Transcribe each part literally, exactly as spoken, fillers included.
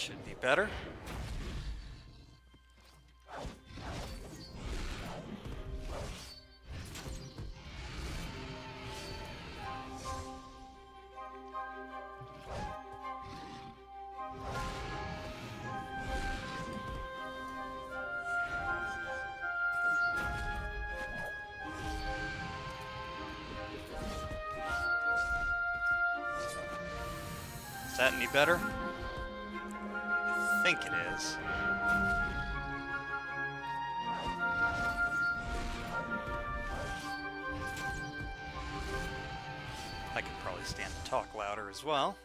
should be better. Is that any better? I think it is. I could probably stand to talk louder as well.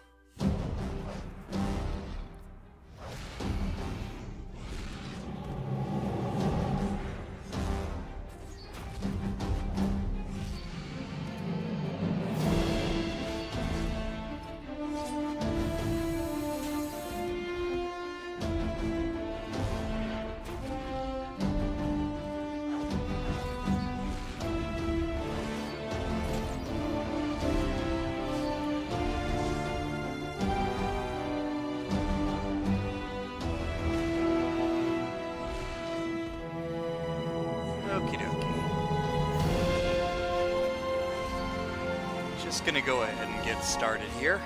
Okie dokie. Just gonna go ahead and get started here.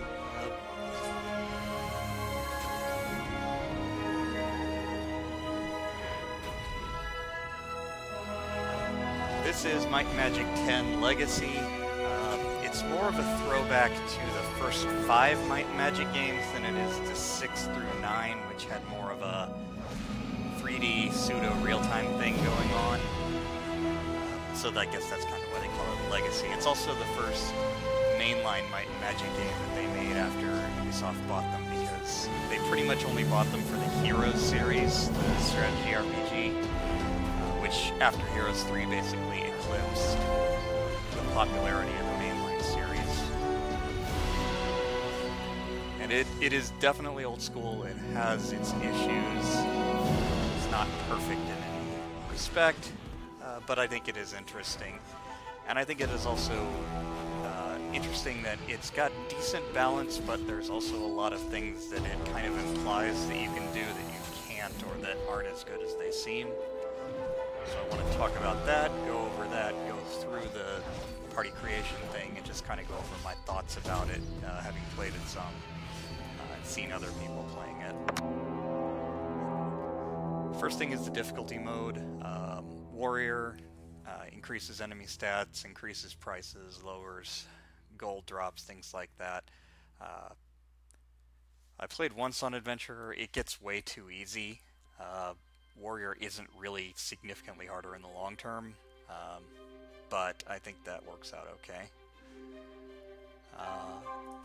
This is Might and Magic ten Legacy. Uh, it's more of a throwback to the first five Might and Magic games than it is to six through nine, which had more of a three D pseudo real-time thing going on. Uh, so I guess that's kind of why they call it Legacy. It's also the first mainline Might and Magic game that they made after Ubisoft bought them, because they pretty much only bought them for the Heroes series, the strategy R P G, uh, which after Heroes three basically eclipsed the popularity of the mainline series. And it, it is definitely old school. It has its issues. Not perfect in any respect, uh, but I think it is interesting. And I think it is also uh, interesting that it's got decent balance, but there's also a lot of things that it kind of implies that you can do that you can't, or that aren't as good as they seem. So I want to talk about that, go over that, go through the party creation thing, and just kind of go over my thoughts about it, uh, having played it some, uh, and seen other people playing it. First thing is the difficulty mode. Um, Warrior uh, increases enemy stats, increases prices, lowers gold drops, things like that. Uh, I played once on Adventurer. It gets way too easy. Uh, Warrior isn't really significantly harder in the long term, um, but I think that works out okay. Uh,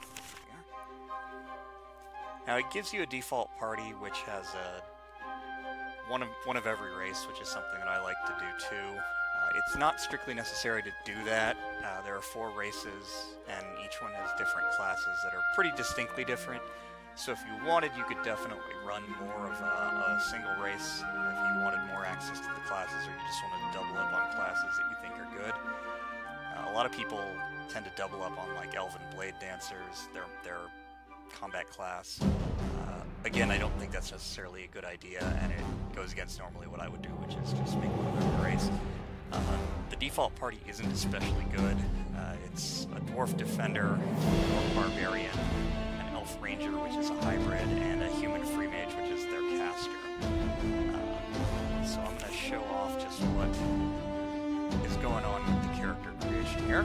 now it gives you a default party which has a One of, one of every race, which is something that I like to do too. Uh, it's not strictly necessary to do that. Uh, there are four races, and each one has different classes that are pretty distinctly different. So if you wanted, you could definitely run more of a, a single race if you wanted more access to the classes, or you just wanted to double up on classes that you think are good. Uh, a lot of people tend to double up on like Elven Blade Dancers, their, their combat class. Uh, again, I don't think that's necessarily a good idea, and it goes against normally what I would do, which is just make one of every race. Uh, the default party isn't especially good. Uh, it's a Dwarf Defender, a Orc Barbarian, an Elf Ranger, which is a hybrid, and a Human Free Mage, which is their caster. Uh, so I'm going to show off just what is going on with the character creation here.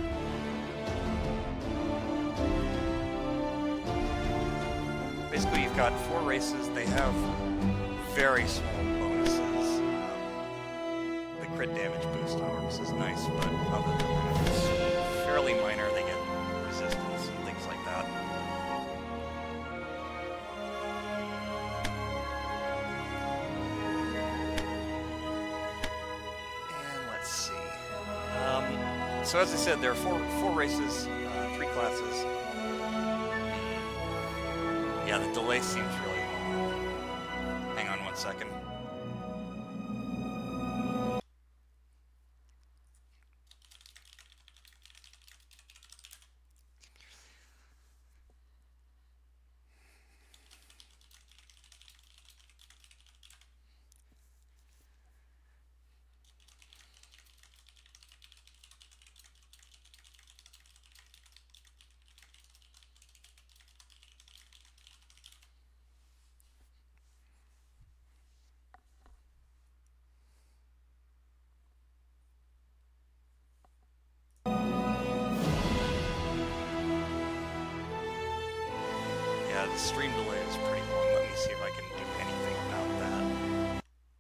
Basically, you've got four races. They have very small bonuses. Um, the crit damage boost on orcs is nice, but other than that, it's fairly minor. They get resistance and things like that. And let's see. Um, so as I said, there are four four races, uh, three classes. Yeah, the delay seems really long. Hang on one second. the stream delay is pretty long. Let me see if I can do anything about that.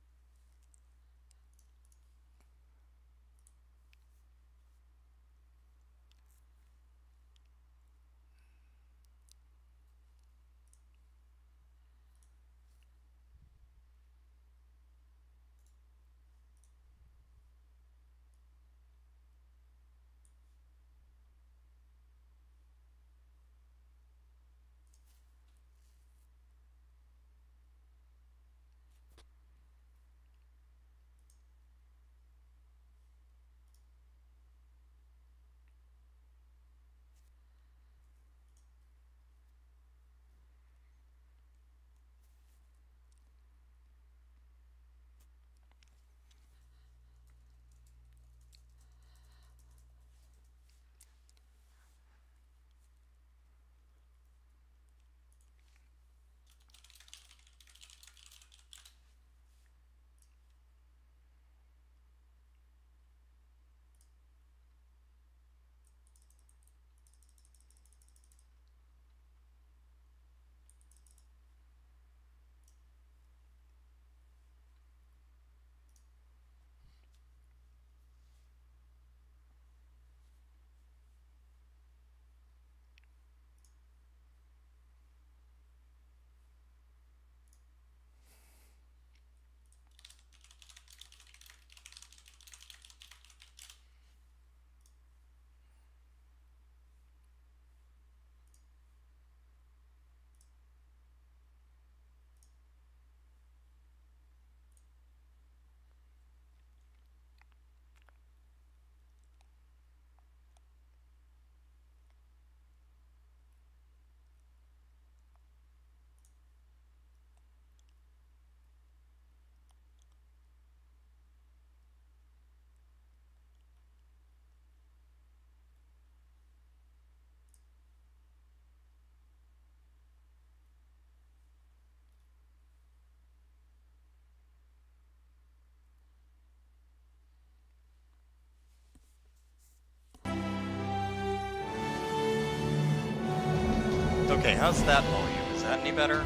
Okay, how's that volume? Is that any better?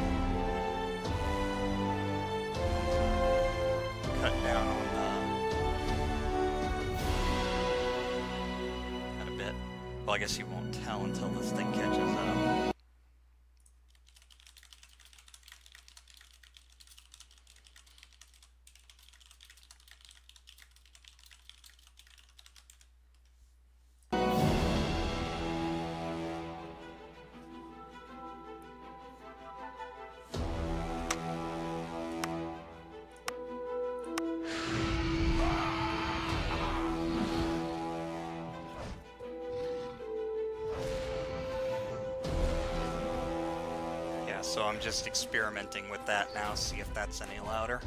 Cut down on uh, that a bit. Well, I guess you won't tell until this thing catches up. So I'm just experimenting with that now, see if that's any louder.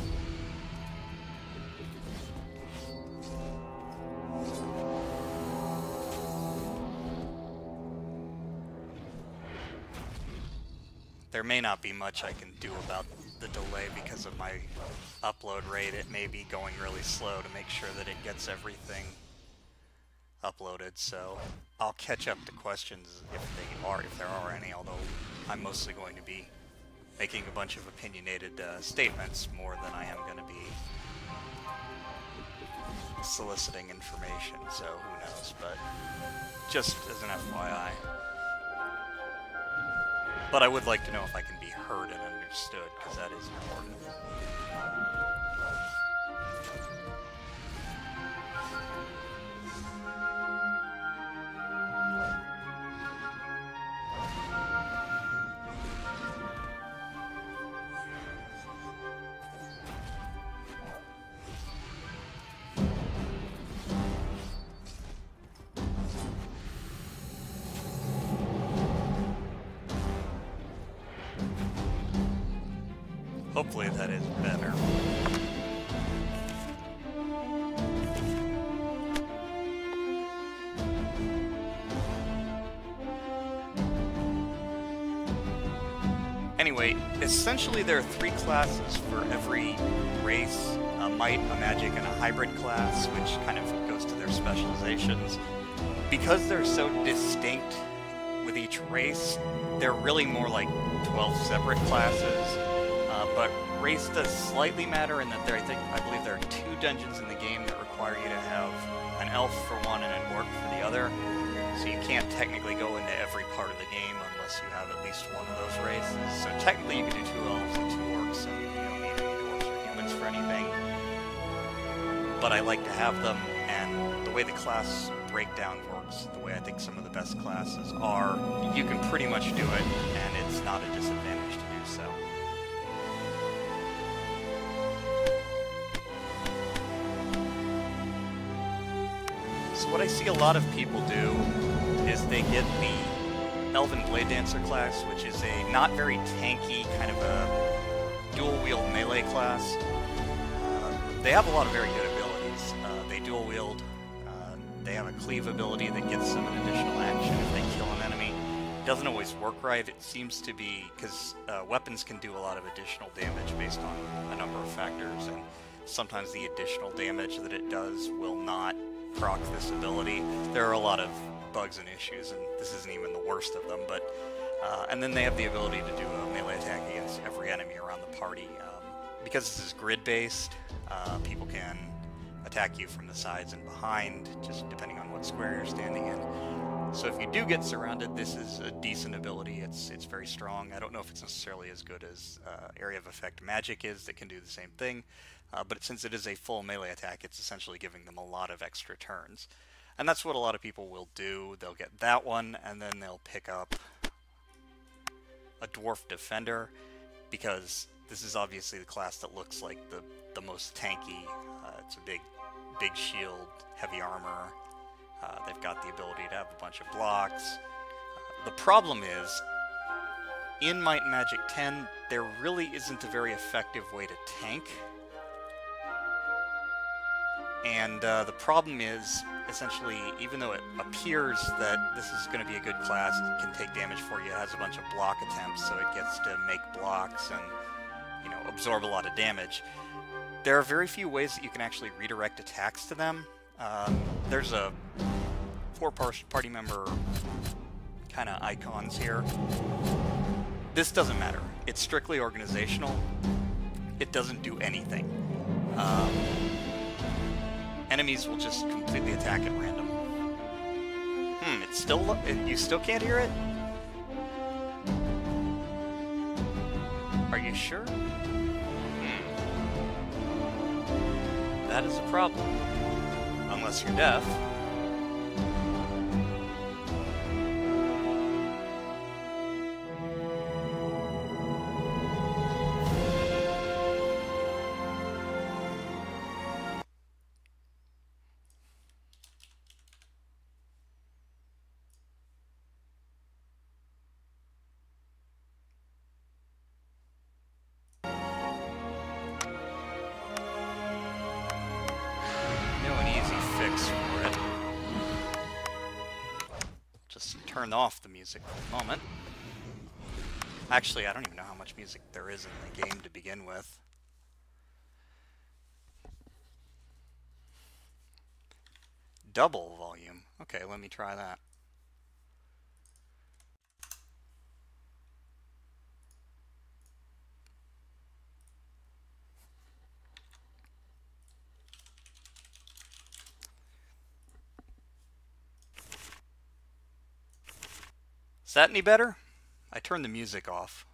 There may not be much I can do about the delay because of my upload rate. It may be going really slow to make sure that it gets everything uploaded, so I'll catch up to questions if they are, if there are any, although I'm mostly going to be making a bunch of opinionated uh, statements more than I am going to be soliciting information, so who knows, but just as an F Y I. But I would like to know if I can be heard and understood, because that is important. Hopefully that is better. Anyway, essentially there are three classes for every race, a might, a magic, and a hybrid class, which kind of goes to their specializations. Because they're so distinct with each race. They're really more like twelve separate classes, uh, but race does slightly matter in that there, I think, I believe there are two dungeons in the game that require you to have an elf for one and an orc for the other. So you can't technically go into every part of the game unless you have at least one of those races. So technically you can do two elves and two orcs, and you don't need any dwarves or humans for anything. But I like to have them, and the way the class breakdown works, the way I think some of the best classes are, you can pretty much do it, and it's not a disadvantage to do so. So what I see a lot of people do is they get the Elven Blade Dancer class, which is a not very tanky, kind of a dual-wield melee class. Uh, they have a lot of very good abilities. Uh, they dual-wield. Uh, they have a cleave ability that gets them an additional action if they kill an enemy. It doesn't always work right. It seems to be, because uh, weapons can do a lot of additional damage based on a number of factors, and sometimes the additional damage that it does will not proc this ability. There are a lot of bugs and issues, and this isn't even the worst of them, but uh, and then they have the ability to do a melee attack against every enemy around the party. Um, because this is grid-based, uh, people can attack you from the sides and behind, just depending on what square you're standing in. So if you do get surrounded, this is a decent ability. It's it's very strong. I don't know if it's necessarily as good as uh, Area of Effect Magic is, that can do the same thing. Uh, but since it is a full melee attack, it's essentially giving them a lot of extra turns. And that's what a lot of people will do. They'll get that one, and then they'll pick up a Dwarf Defender, because this is obviously the class that looks like the, the most tanky. Uh, it's a big, big shield, heavy armor. Uh, they've got the ability to have a bunch of blocks. Uh, the problem is, in Might and Magic ten, there really isn't a very effective way to tank. And uh, the problem is, essentially, even though it appears that this is going to be a good class, it can take damage for you, it has a bunch of block attempts, so it gets to make blocks and, you know, absorb a lot of damage. There are very few ways that you can actually redirect attacks to them. Um, there's a four-party member kind of icons here. This doesn't matter. It's strictly organizational. It doesn't do anything. Um, Enemies will just completely attack at random. Hmm, it's still... You still can't hear it? Are you sure? Hmm. That is a problem. Unless you're deaf. Turn off the music for a moment. Actually, I don't even know how much music there is in the game to begin with. Double volume. Okay, let me try that. Is that any better? I turned the music off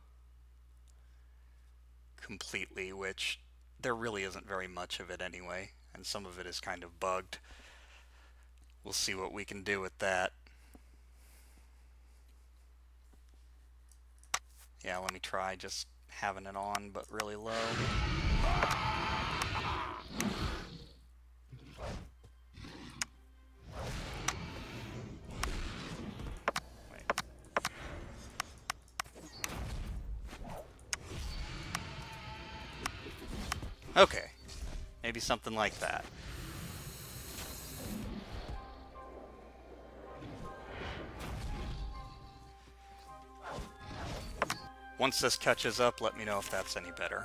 completely, which there really isn't very much of it anyway, and some of it is kind of bugged. We'll see what we can do with that. Yeah, let me try just having it on, but really low. Okay, maybe something like that. Once this catches up, let me know if that's any better.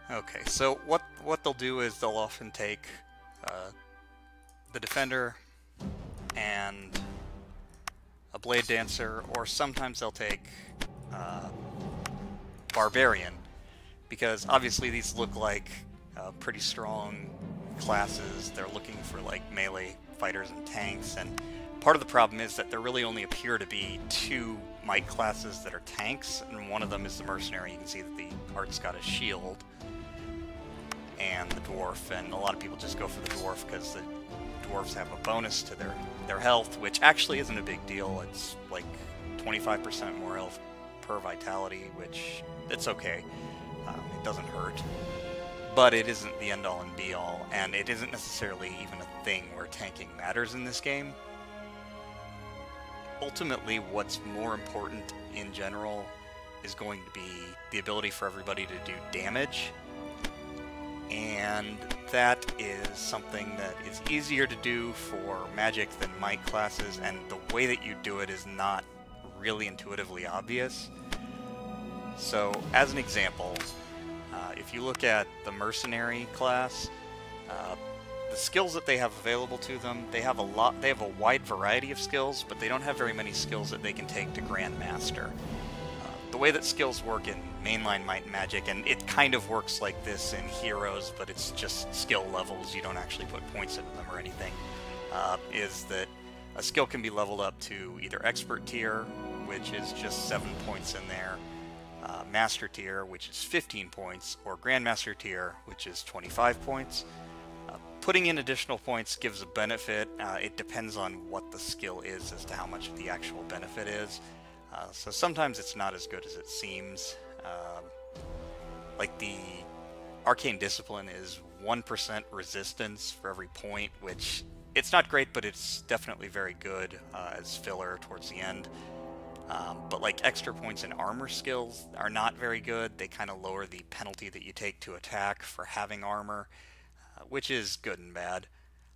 Okay, so what what they'll do is they'll often take uh, the defender and a blade dancer, or sometimes they'll take uh, barbarian, because obviously these look like uh, pretty strong classes. They're looking for like melee fighters and tanks, and part of the problem is that there really only appear to be two might classes that are tanks, and one of them is the mercenary. You can see that the art's got a shield, and the dwarf, and a lot of people just go for the dwarf because the dwarves have a bonus to their, their health, which actually isn't a big deal. It's like twenty-five percent more health per vitality, which it's okay. Um, it doesn't hurt. But it isn't the end-all and be-all, and it isn't necessarily even a thing where tanking matters in this game. Ultimately, what's more important in general is going to be the ability for everybody to do damage, and that is something that is easier to do for magic than might classes, and the way that you do it is not really intuitively obvious. So, as an example, uh, if you look at the mercenary class, uh, the skills that they have available to them, they have a lot. They have a wide variety of skills, but they don't have very many skills that they can take to Grandmaster. Uh, the way that skills work in mainline Might and Magic, and it kind of works like this in Heroes, but it's just skill levels. You don't actually put points into them or anything. Uh, is that a skill can be leveled up to either Expert tier, which is just seven points in there, uh, Master tier, which is fifteen points, or Grandmaster tier, which is twenty-five points. Putting in additional points gives a benefit. Uh, it depends on what the skill is as to how much the actual benefit is. Uh, so sometimes it's not as good as it seems. Uh, like the Arcane Discipline is one percent resistance for every point, which it's not great, but it's definitely very good uh, as filler towards the end. Um, but like extra points in armor skills are not very good. They kind of lower the penalty that you take to attack for having armor, which is good and bad.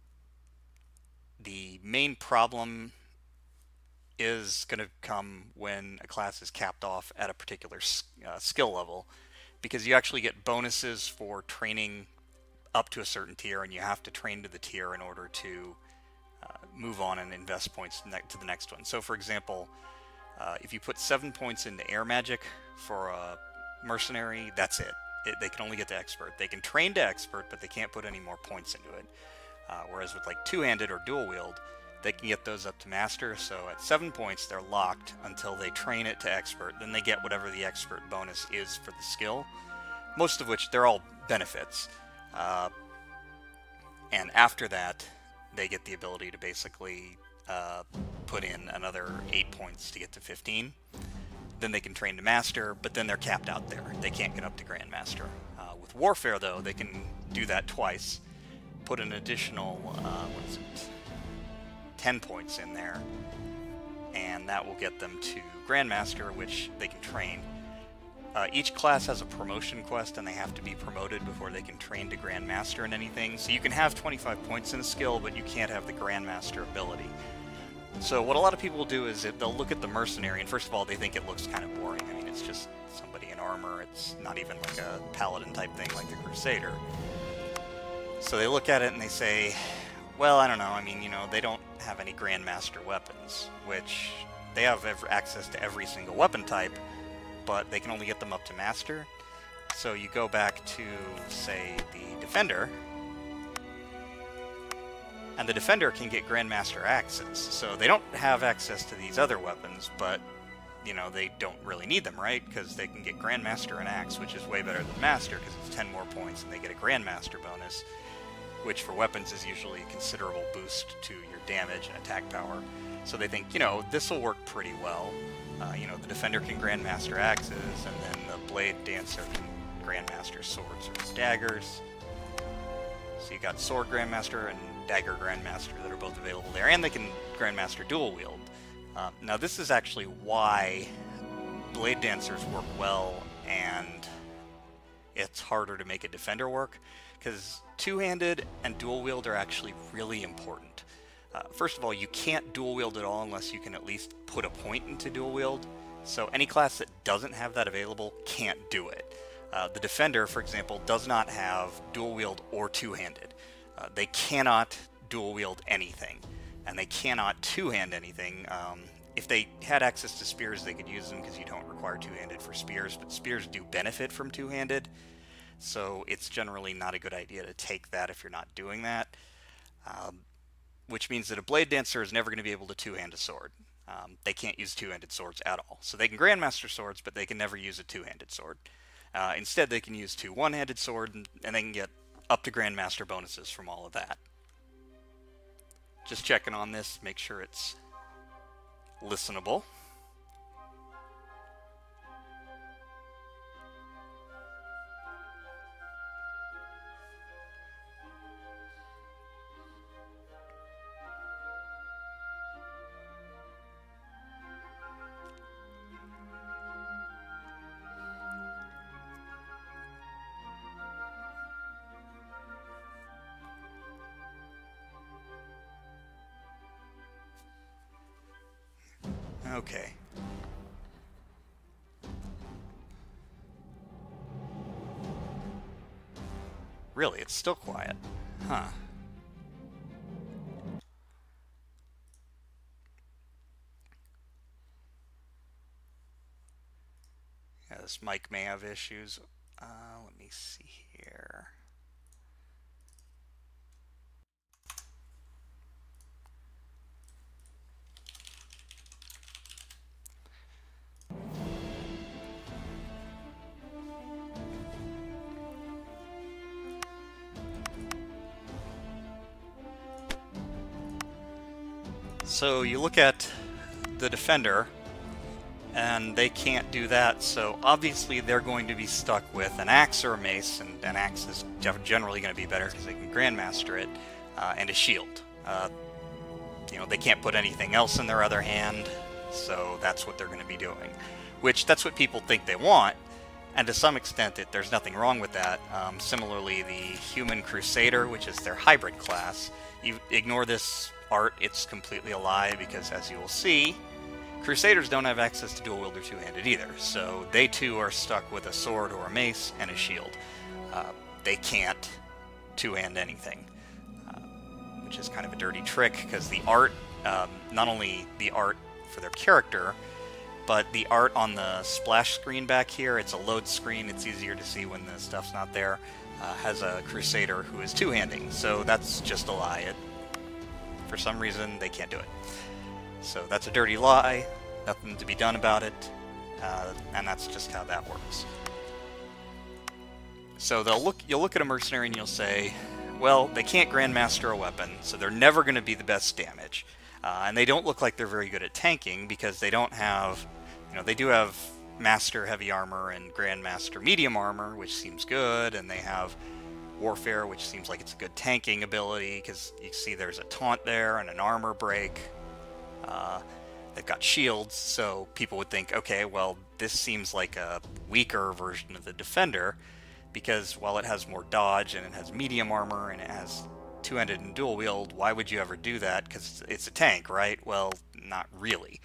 The main problem is going to come when a class is capped off at a particular uh, skill level, because you actually get bonuses for training up to a certain tier, and you have to train to the tier in order to uh, move on and invest points to the next one. So for example, uh, if you put seven points into air magic for a mercenary, that's it. It, they can only get to expert. They can train to expert, but they can't put any more points into it. Uh, whereas with like two-handed or dual wield, they can get those up to master. So at seven points, they're locked until they train it to expert. Then they get whatever the expert bonus is for the skill, most of which they're all benefits. Uh, and after that, they get the ability to basically uh, put in another eight points to get to fifteen. Then they can train to master, but then they're capped out there. They can't get up to Grandmaster. Uh, with Warfare, though, they can do that twice. Put an additional, uh, what is it, ten points in there, and that will get them to Grandmaster, which they can train. Uh, each class has a promotion quest, and they have to be promoted before they can train to Grandmaster in anything. So you can have twenty-five points in a skill, but you can't have the Grandmaster ability. So what a lot of people do is it, they'll look at the mercenary, and first of all, they think it looks kind of boring. I mean, it's just somebody in armor. It's not even like a paladin type thing like the Crusader. So they look at it and they say, well, I don't know. I mean, you know, they don't have any Grandmaster weapons, which they have every, access to every single weapon type, but they can only get them up to Master. So you go back to, say, the Defender, and the Defender can get Grandmaster axes, so they don't have access to these other weapons, but, you know, they don't really need them, right? Because they can get Grandmaster and Axe, which is way better than Master, because it's ten more points, and they get a Grandmaster bonus, which for weapons is usually a considerable boost to your damage and attack power. So they think, you know, this will work pretty well. Uh, you know, the Defender can Grandmaster axes, and then the Blade Dancer can Grandmaster swords or daggers. So you got Sword Grandmaster and Dagger Grandmaster that are both available there, and they can Grandmaster dual wield. Um, now this is actually why Blade Dancers work well, and it's harder to make a Defender work, because two-handed and dual wield are actually really important. Uh, first of all, you can't dual wield at all unless you can at least put a point into dual wield, so any class that doesn't have that available can't do it. Uh, the Defender, for example, does not have dual wield or two-handed. Uh, they cannot dual wield anything, and they cannot two-hand anything. Um, if they had access to spears, they could use them because you don't require two-handed for spears, but spears do benefit from two-handed, so it's generally not a good idea to take that if you're not doing that. Um, which means that a Blade Dancer is never going to be able to two-hand a sword. Um, they can't use two-handed swords at all. So they can Grandmaster swords, but they can never use a two-handed sword. Uh, instead, they can use two one-handed swords, and, and they can get up to Grandmaster bonuses from all of that. Just checking on this, make sure it's listenable. Okay. Really, it's still quiet. Huh. Yeah, this mic may have issues. Uh, let me see here. So you look at the Defender, and they can't do that, so obviously they're going to be stuck with an axe or a mace, and an axe is generally going to be better because they can Grandmaster it, uh, and a shield. Uh, you know, they can't put anything else in their other hand, so that's what they're going to be doing. Which, that's what people think they want, and to some extent it, there's nothing wrong with that. Um, similarly, the Human Crusader, which is their hybrid class, you ignore this art, it's completely a lie, because as you will see, Crusaders don't have access to dual wield or two-handed either, so they too are stuck with a sword or a mace and a shield. Uh, they can't two-hand anything, uh, which is kind of a dirty trick, because the art, um, not only the art for their character, but the art on the splash screen back here, it's a load screen, it's easier to see when the stuff's not there, uh, has a Crusader who is two-handing, so that's just a lie. It, for some reason, they can't do it. So that's a dirty lie, nothing to be done about it, uh, and that's just how that works. So they'll look, you'll look at a mercenary and you'll say, well, they can't Grandmaster a weapon, so they're never going to be the best damage. Uh, and they don't look like they're very good at tanking, because they don't have, you know, they do have Master Heavy Armor and Grandmaster Medium Armor, which seems good, and they have Warfare, which seems like it's a good tanking ability, because you see there's a taunt there and an armor break. Uh, they've got shields, so people would think, okay, well, this seems like a weaker version of the Defender, because while it has more dodge and it has medium armor and it has two-handed and dual wield, why would you ever do that? Because it's a tank, right? Well, not really.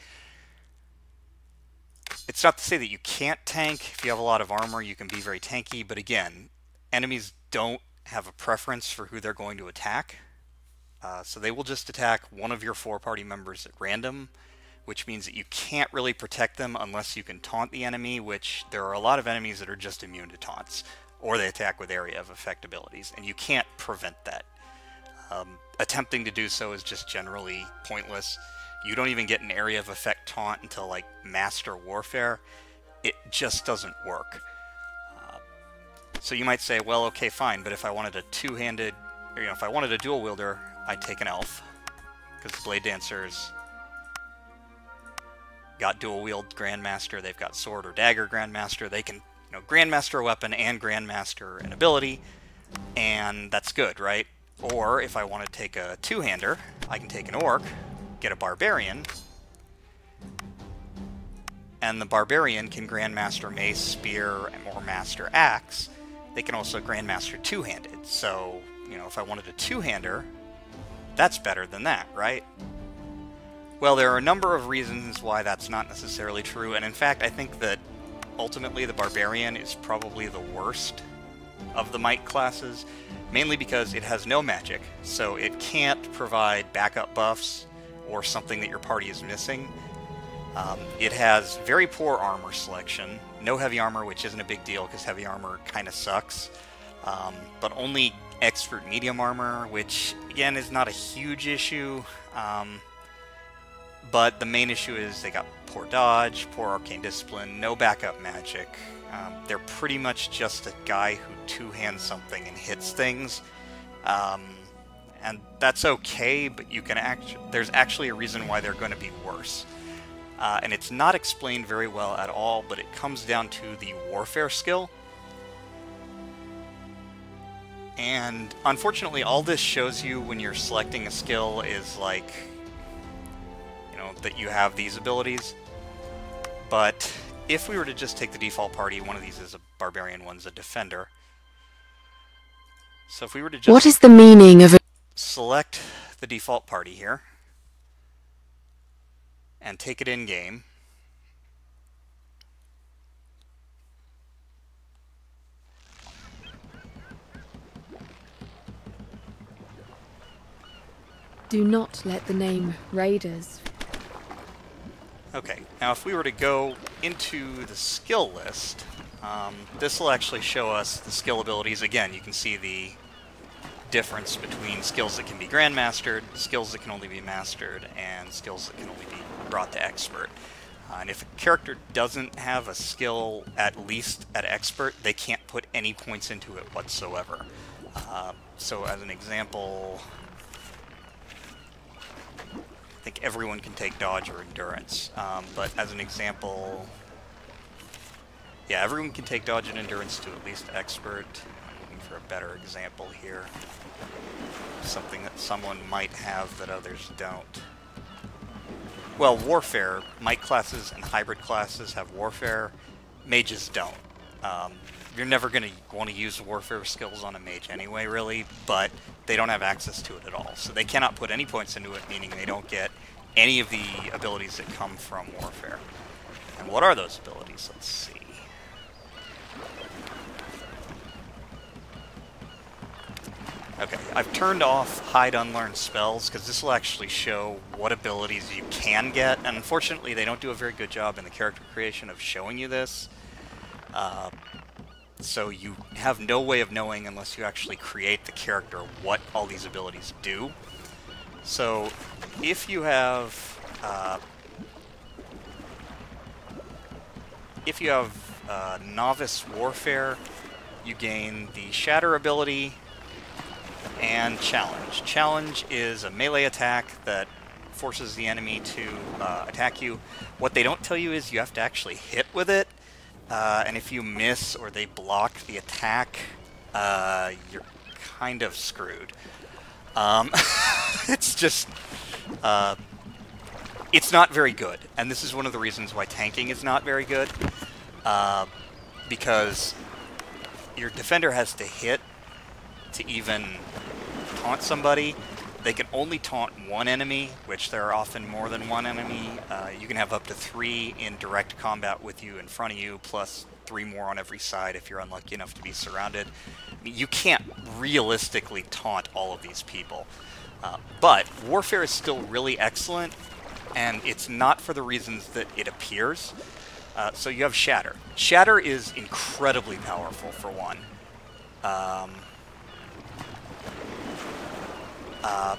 It's not to say that you can't tank. If you have a lot of armor, you can be very tanky, but again, enemies don't have a preference for who they're going to attack. Uh, so they will just attack one of your four party members at random, which means that you can't really protect them unless you can taunt the enemy, which there are a lot of enemies that are just immune to taunts, or they attack with area of effect abilities, and you can't prevent that. Um, attempting to do so is just generally pointless. You don't even get an area of effect taunt until like Master Warfare. It just doesn't work. Uh, so you might say, well, okay, fine, but if I wanted a two-handed, or, you know, if I wanted a dual wielder, I'd take an elf, because Blade Dancers got dual wield Grandmaster, they've got sword or dagger Grandmaster, they can, you know, Grandmaster a weapon and Grandmaster an ability, and that's good, right? Or if I want to take a two-hander, I can take an orc, get a barbarian, and the barbarian can Grandmaster mace, spear, or master axe. They can also Grandmaster two-handed, so, you know, if I wanted a two-hander, that's better than that, right? Well, there are a number of reasons why that's not necessarily true, and in fact, I think that ultimately the Barbarian is probably the worst of the might classes, mainly because it has no magic, so it can't provide backup buffs or something that your party is missing. Um, it has very poor armor selection, no heavy armor, which isn't a big deal because heavy armor kind of sucks, um, but only expert medium armor, which again is not a huge issue, um, but the main issue is they got poor dodge, poor arcane discipline, no backup magic. Um, they're pretty much just a guy who two-hands something and hits things, um, and that's okay, but you can act there's actually a reason why they're going to be worse. Uh, and it's not explained very well at all, but it comes down to the warfare skill. And unfortunately, all this shows you when you're selecting a skill is like, you know, that you have these abilities. But if we were to just take the default party, one of these is a barbarian, one's a defender. So if we were to just what is the meaning of a select the default party here and take it in game, do not let the name Raiders. Okay, now if we were to go into the skill list, um, this will actually show us the skill abilities. Again, you can see the difference between skills that can be grandmastered, skills that can only be mastered, and skills that can only be brought to expert. Uh, and if a character doesn't have a skill at least at expert, they can't put any points into it whatsoever. Uh, so as an example, I think everyone can take dodge or endurance, um, but as an example, yeah, everyone can take dodge and endurance to at least expert. I'm looking for a better example here. Something that someone might have that others don't. Well, warfare, might classes and hybrid classes have warfare, mages don't. Um, you're never going to want to use warfare skills on a mage anyway, really, but they don't have access to it at all. So they cannot put any points into it, meaning they don't get any of the abilities that come from warfare. And what are those abilities? Let's see. Okay, I've turned off hide unlearned spells because this will actually show what abilities you can get, and unfortunately they don't do a very good job in the character creation of showing you this. Uh, so you have no way of knowing unless you actually create the character what all these abilities do. So if you have uh, if you have uh, novice warfare, you gain the shatter ability and challenge. Challenge is a melee attack that forces the enemy to uh, attack you. What they don't tell you is you have to actually hit with it, uh, and if you miss or they block the attack, uh, you're kind of screwed. Um, it's just, uh, it's not very good, and this is one of the reasons why tanking is not very good, uh, because your defender has to hit to even taunt somebody. They can only taunt one enemy, which there are often more than one enemy. Uh, you can have up to three in direct combat with you in front of you, plus three more on every side if you're unlucky enough to be surrounded. I mean, you can't realistically taunt all of these people. Uh, but warfare is still really excellent, and it's not for the reasons that it appears. Uh, so you have Shatter. Shatter is incredibly powerful, for one. Um, Uh,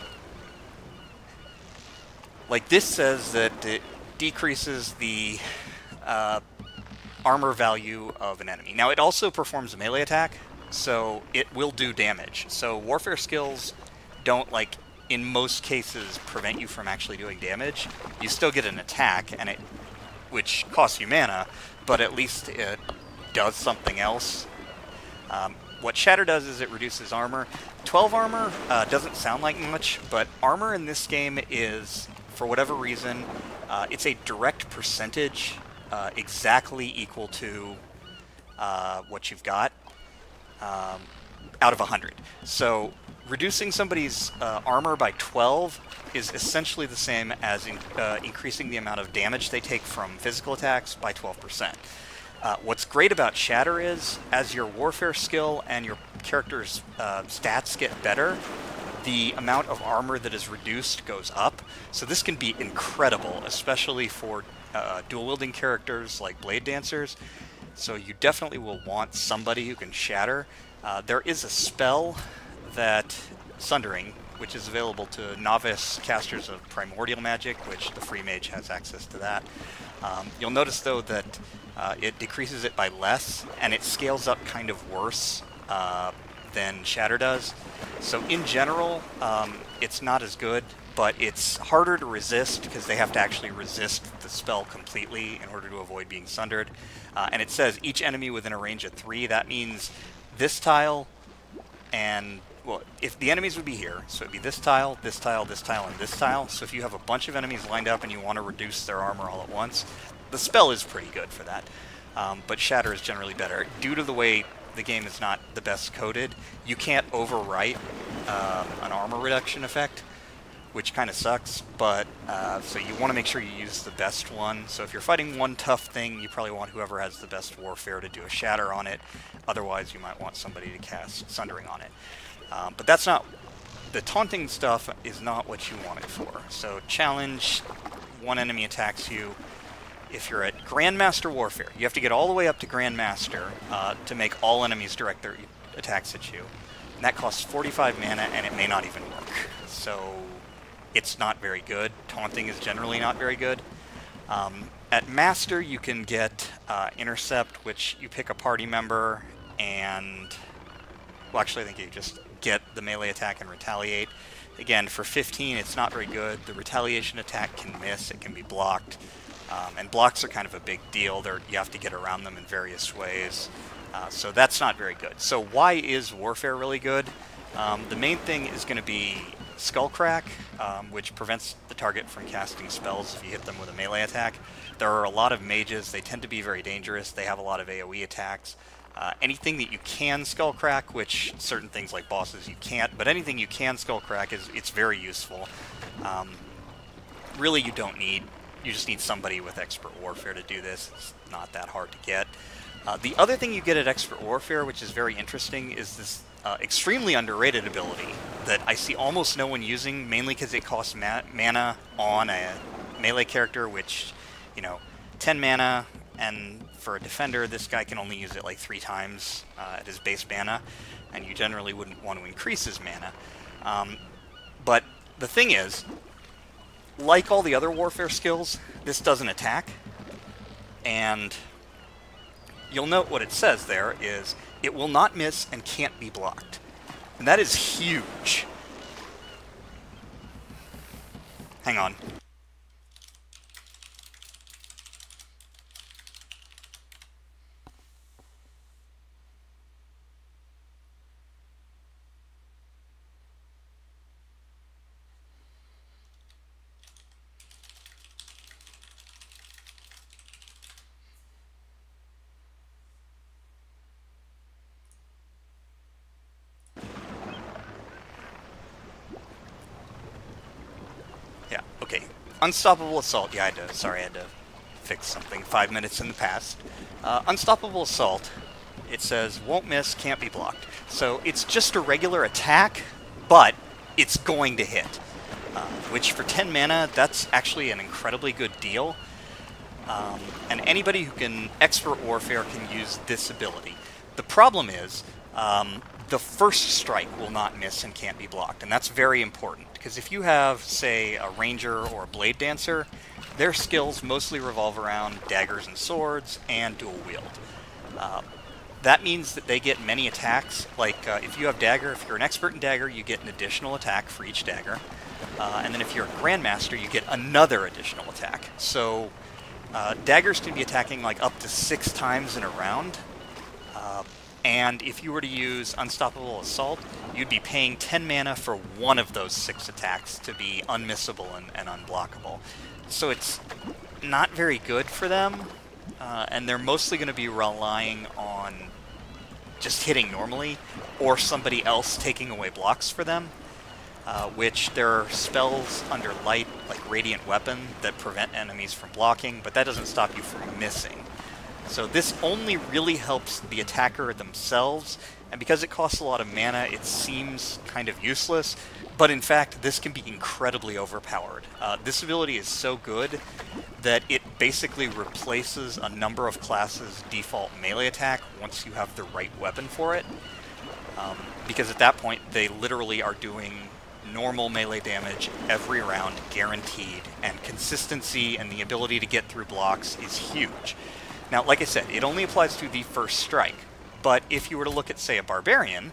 like this says that it decreases the uh, armor value of an enemy. Now it also performs a melee attack, so it will do damage. So warfare skills don't, like, in most cases, prevent you from actually doing damage. You still get an attack, and it, which costs you mana, but at least it does something else. Um, What Shatter does is it reduces armor. twelve armor uh, doesn't sound like much, but armor in this game is, for whatever reason, uh, it's a direct percentage uh, exactly equal to uh, what you've got um, out of one hundred. So reducing somebody's uh, armor by twelve is essentially the same as in, uh, increasing the amount of damage they take from physical attacks by twelve percent. Uh, what's great about Shatter is, as your warfare skill and your character's uh, stats get better, the amount of armor that is reduced goes up. So this can be incredible, especially for uh, dual-wielding characters like Blade Dancers. So you definitely will want somebody who can Shatter. Uh, there is a spell that, Sundering, which is available to novice casters of Primordial Magic, which the free mage has access to that. Um, you'll notice, though, that uh, it decreases it by less, and it scales up kind of worse uh, than Shatter does. So in general, um, it's not as good, but it's harder to resist because they have to actually resist the spell completely in order to avoid being sundered. Uh, and it says each enemy within a range of three. That means this tile and... well, if the enemies would be here, so it'd be this tile, this tile, this tile, and this tile. So if you have a bunch of enemies lined up and you want to reduce their armor all at once, the spell is pretty good for that. Um, but Shatter is generally better. Due to the way the game is not the best coded, you can't overwrite uh, an armor reduction effect, which kind of sucks, but uh, so you want to make sure you use the best one. So if you're fighting one tough thing, you probably want whoever has the best warfare to do a Shatter on it. Otherwise, you might want somebody to cast Sundering on it. Um, but that's not, the taunting stuff is not what you want it for. So challenge, one enemy attacks you. If you're at Grandmaster Warfare, you have to get all the way up to Grandmaster uh, to make all enemies direct their attacks at you. And that costs forty-five mana, and it may not even work. So it's not very good. Taunting is generally not very good. Um, at Master, you can get uh, Intercept, which you pick a party member, and... well, actually, I think you just get the melee attack and retaliate. Again, for fifteen, it's not very good. The retaliation attack can miss. It can be blocked. Um, and blocks are kind of a big deal. They're, you have to get around them in various ways. Uh, so that's not very good. So why is Warfare really good? Um, the main thing is going to be Skullcrack, um, which prevents the target from casting spells if you hit them with a melee attack. There are a lot of mages. They tend to be very dangerous. They have a lot of AoE attacks. Uh, anything that you can Skullcrack, which certain things like bosses you can't, but anything you can Skullcrack, is it's very useful. Um, really, you don't need, you just need somebody with Expert Warfare to do this. It's not that hard to get. Uh, the other thing you get at Expert Warfare, which is very interesting, is this uh, extremely underrated ability that I see almost no one using, mainly because it costs ma mana on a melee character, which, you know, ten mana, and for a defender, this guy can only use it like three times uh, at his base mana, and you generally wouldn't want to increase his mana. Um, but the thing is, like all the other warfare skills, this doesn't attack, and you'll note what it says there is, it will not miss and can't be blocked. And that is huge. Hang on. Yeah, okay. Unstoppable Assault. Yeah, I had to, sorry, I had to fix something five minutes in the past. Uh, Unstoppable Assault, it says, won't miss, can't be blocked. So it's just a regular attack, but it's going to hit. Uh, which for ten mana, that's actually an incredibly good deal. Um, and anybody who can Expert Warfare can use this ability. The problem is, um, the first strike will not miss and can't be blocked, and that's very important, because if you have, say, a Ranger or a Blade Dancer, their skills mostly revolve around daggers and swords and dual wield. Uh, that means that they get many attacks, like uh, if you have Dagger, if you're an expert in Dagger, you get an additional attack for each Dagger, uh, and then if you're a Grandmaster, you get another additional attack. So uh, Daggers can be attacking like up to six times in a round, uh, and if you were to use Unstoppable Assault, you'd be paying ten mana for one of those six attacks to be unmissable and, and unblockable. So it's not very good for them, uh, and they're mostly going to be relying on just hitting normally, or somebody else taking away blocks for them, uh, which there are spells under Light, like Radiant Weapon, that prevent enemies from blocking, but that doesn't stop you from missing. So this only really helps the attacker themselves, and because it costs a lot of mana, it seems kind of useless, but in fact, this can be incredibly overpowered. Uh, this ability is so good that it basically replaces a number of classes' default melee attack once you have the right weapon for it, um, because at that point, they literally are doing normal melee damage every round, guaranteed, and consistency and the ability to get through blocks is huge. Now, like I said, it only applies to the first strike, but if you were to look at, say, a Barbarian,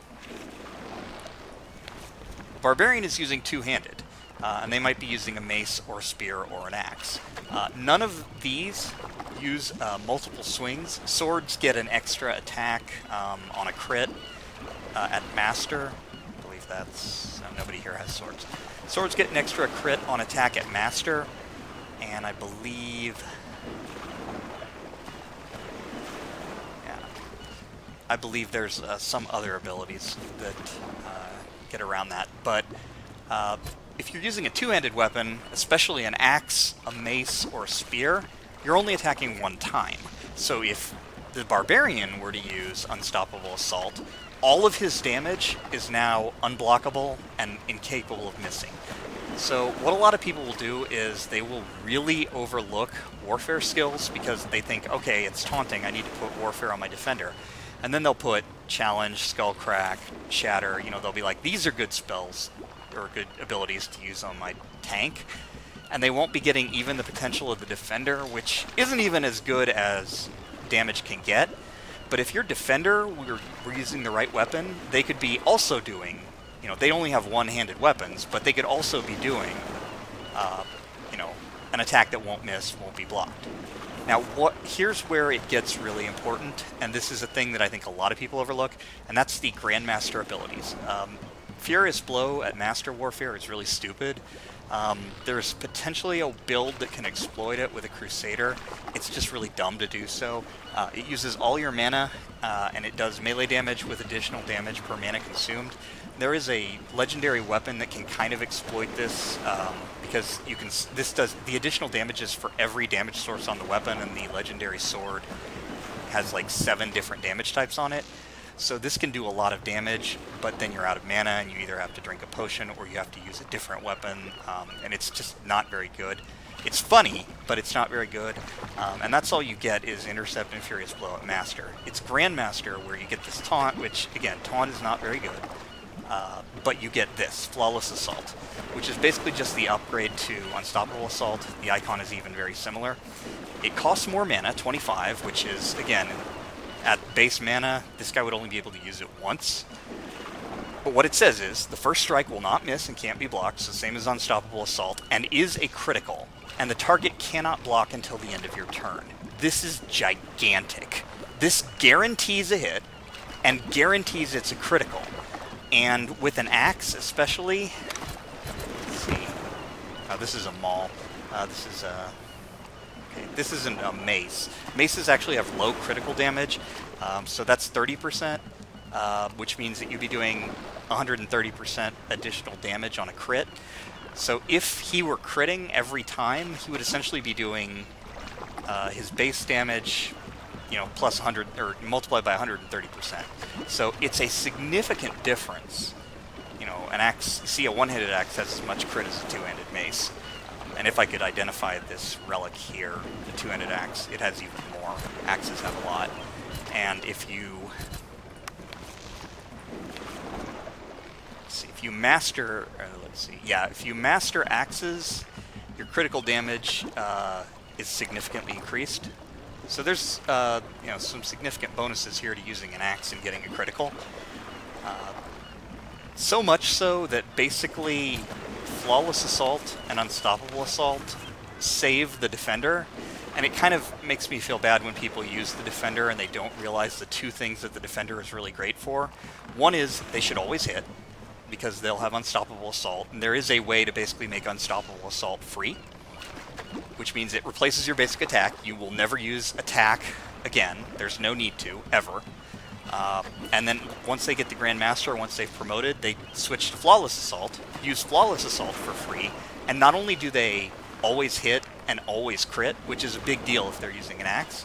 Barbarian is using two-handed, uh, and they might be using a mace or a spear or an axe. Uh, none of these use uh, multiple swings. Swords get an extra attack um, on a crit uh, at Master. I believe that's... Uh, nobody here has swords. Swords get an extra crit on attack at Master, and I believe... I believe there's uh, some other abilities that uh, get around that, but uh, if you're using a two-handed weapon, especially an axe, a mace, or a spear, you're only attacking one time. So if the Barbarian were to use Unstoppable Assault, all of his damage is now unblockable and incapable of missing. So what a lot of people will do is they will really overlook warfare skills because they think, okay, it's taunting, I need to put warfare on my defender. And then they'll put Challenge, Skullcrack, Shatter, you know, they'll be like, these are good spells, or good abilities to use on my tank. And they won't be getting even the potential of the defender, which isn't even as good as damage can get. But if your defender were, were using the right weapon, they could be also doing, you know, they only have one-handed weapons, but they could also be doing, uh, you know, an attack that won't miss, won't be blocked. Now, what here's where it gets really important, and this is a thing that I think a lot of people overlook, and that's the Grandmaster abilities. Um, Furious Blow at Master Warfare is really stupid. Um, there's potentially a build that can exploit it with a Crusader. It's just really dumb to do so. Uh, it uses all your mana, uh, and it does melee damage with additional damage per mana consumed. There is a legendary weapon that can kind of exploit this, um, because you can. This does the additional damages for every damage source on the weapon, and the legendary sword has like seven different damage types on it. So this can do a lot of damage, but then you're out of mana, and you either have to drink a potion or you have to use a different weapon, um, and it's just not very good. It's funny, but it's not very good, um, and that's all you get is Intercept and Furious Blow at Master. It's Grandmaster where you get this taunt, which, again, taunt is not very good. Uh, but you get this, Flawless Assault, which is basically just the upgrade to Unstoppable Assault. The icon is even very similar. It costs more mana, twenty-five, which is, again, at base mana, this guy would only be able to use it once. But what it says is, the first strike will not miss and can't be blocked, so same as Unstoppable Assault, and is a critical, and the target cannot block until the end of your turn. This is gigantic. This guarantees a hit, and guarantees it's a critical. And with an axe, especially, let's see, oh, this is a maul. Uh, this is a, okay, this isn't a mace. Maces actually have low critical damage, um, so that's thirty percent, uh, which means that you'd be doing one hundred thirty percent additional damage on a crit. So if he were critting every time, he would essentially be doing uh, his base damage, you know, plus one hundred, or multiplied by one hundred thirty percent. So it's a significant difference. You know, an axe, see, a one-handed axe has as much crit as a two-handed mace. Um, and if I could identify this relic here, the two-handed axe, it has even more. Axes have a lot. And if you... Let's see, if you master... Uh, let's see, yeah, if you master axes, your critical damage uh, is significantly increased. So there's uh, you know, some significant bonuses here to using an axe and getting a critical. Uh, so much so that basically Flawless Assault and Unstoppable Assault save the defender, and it kind of makes me feel bad when people use the defender and they don't realize the two things that the defender is really great for. One is they should always hit, because they'll have Unstoppable Assault, and there is a way to basically make Unstoppable Assault free, which means it replaces your basic attack. You will never use attack again. There's no need to, ever. Uh, and then once they get the Grandmaster, once they've promoted, they switch to Flawless Assault, use Flawless Assault for free, and not only do they always hit and always crit, which is a big deal if they're using an axe,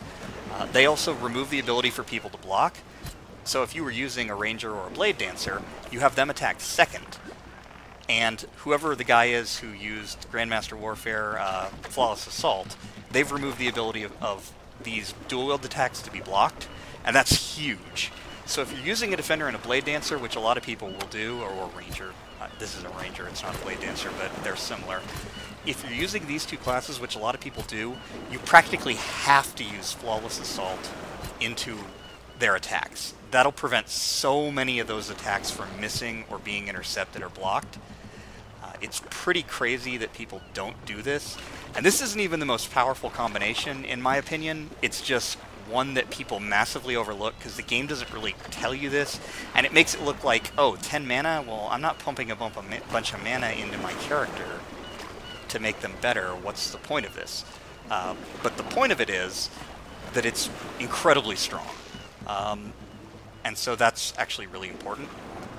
Uh, they also remove the ability for people to block. So if you were using a ranger or a blade dancer, you have them attack second. And whoever the guy is who used Grandmaster Warfare, uh, Flawless Assault, they've removed the ability of, of these dual-wield attacks to be blocked, and that's huge. So if you're using a Defender and a Blade Dancer, which a lot of people will do, or a Ranger, uh, this is a Ranger, it's not a Blade Dancer, but they're similar. If you're using these two classes, which a lot of people do, you practically have to use Flawless Assault into their attacks. That'll prevent so many of those attacks from missing or being intercepted or blocked. Uh, it's pretty crazy that people don't do this. And this isn't even the most powerful combination, in my opinion. It's just one that people massively overlook because the game doesn't really tell you this. And it makes it look like, oh, ten mana? Well, I'm not pumping a bump of ma bunch of mana into my character to make them better. What's the point of this? Uh, but the point of it is that it's incredibly strong. Um, and so that's actually really important.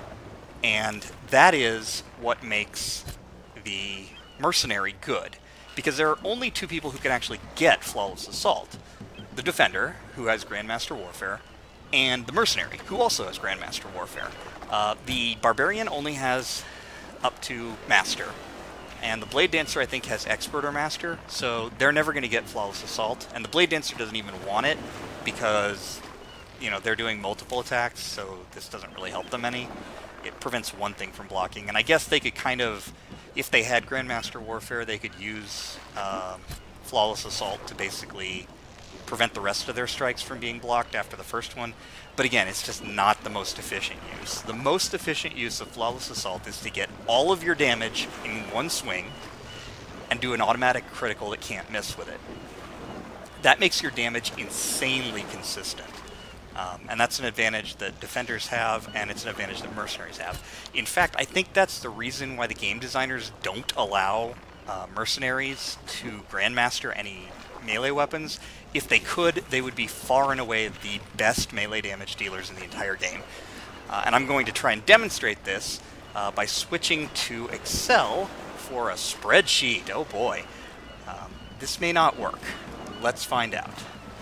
And that is what makes the Mercenary good. Because there are only two people who can actually get Flawless Assault. The Defender, who has Grandmaster Warfare, and the Mercenary, who also has Grandmaster Warfare. Uh, the Barbarian only has up to Master. And the Blade Dancer, I think, has Expert or Master, so they're never going to get Flawless Assault. And the Blade Dancer doesn't even want it, because, you know, they're doing multiple attacks, so this doesn't really help them any. It prevents one thing from blocking, and I guess they could kind of, if they had Grandmaster Warfare, they could use um, Flawless Assault to basically prevent the rest of their strikes from being blocked after the first one. But again, it's just not the most efficient use. The most efficient use of Flawless Assault is to get all of your damage in one swing and do an automatic critical that can't miss with it. That makes your damage insanely consistent. Um, and that's an advantage that Defenders have, and it's an advantage that Mercenaries have. In fact, I think that's the reason why the game designers don't allow uh, Mercenaries to Grandmaster any melee weapons. If they could, they would be far and away the best melee damage dealers in the entire game. Uh, and I'm going to try and demonstrate this uh, by switching to Excel for a spreadsheet. Oh boy. Um, this may not work. Let's find out.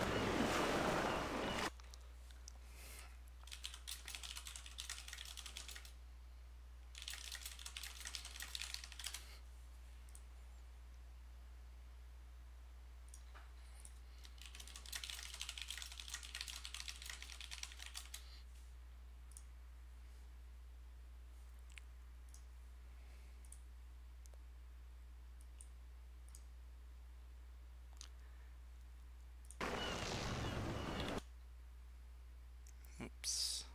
Oops.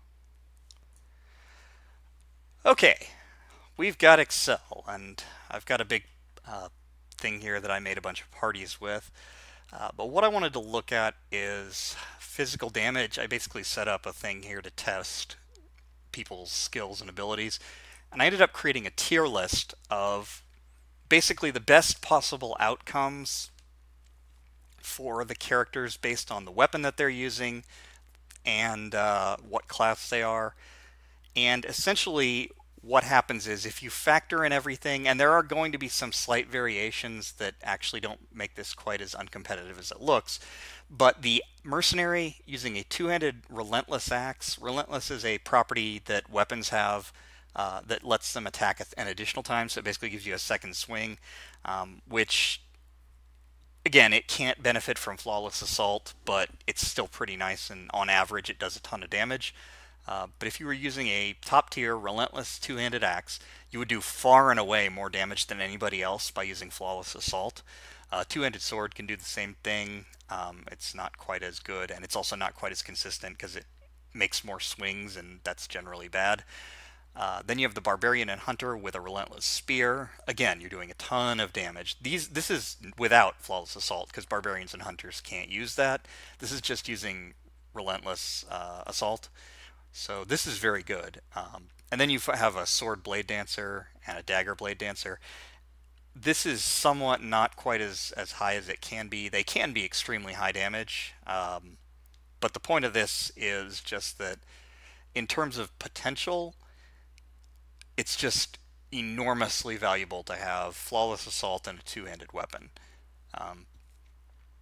Okay, we've got Excel, and I've got a big uh, thing here that I made a bunch of parties with. Uh, but what I wanted to look at is physical damage. I basically set up a thing here to test people's skills and abilities, and I ended up creating a tier list of basically the best possible outcomes for the characters based on the weapon that they're using and uh, what class they are. And essentially what happens is if you factor in everything, and there are going to be some slight variations that actually don't make this quite as uncompetitive as it looks, but the Mercenary using a two-handed Relentless Axe, Relentless is a property that weapons have uh, that lets them attack an additional time, so it basically gives you a second swing, um, which again, it can't benefit from Flawless Assault, but it's still pretty nice, and on average it does a ton of damage. Uh, but if you were using a top-tier Relentless two-handed axe, you would do far and away more damage than anybody else by using Flawless Assault. Uh, two-handed sword can do the same thing. Um, it's not quite as good, and it's also not quite as consistent because it makes more swings, and that's generally bad. Uh, then you have the Barbarian and Hunter with a Relentless Spear. Again, you're doing a ton of damage. These, this is without Flawless Assault because Barbarians and Hunters can't use that. This is just using Relentless uh, Assault. So this is very good. Um, and then you have a Sword Blade Dancer and a Dagger Blade Dancer. This is somewhat not quite as, as high as it can be. They can be extremely high damage. Um, but the point of this is just that in terms of potential, it's just enormously valuable to have Flawless Assault and a two-handed weapon. Um,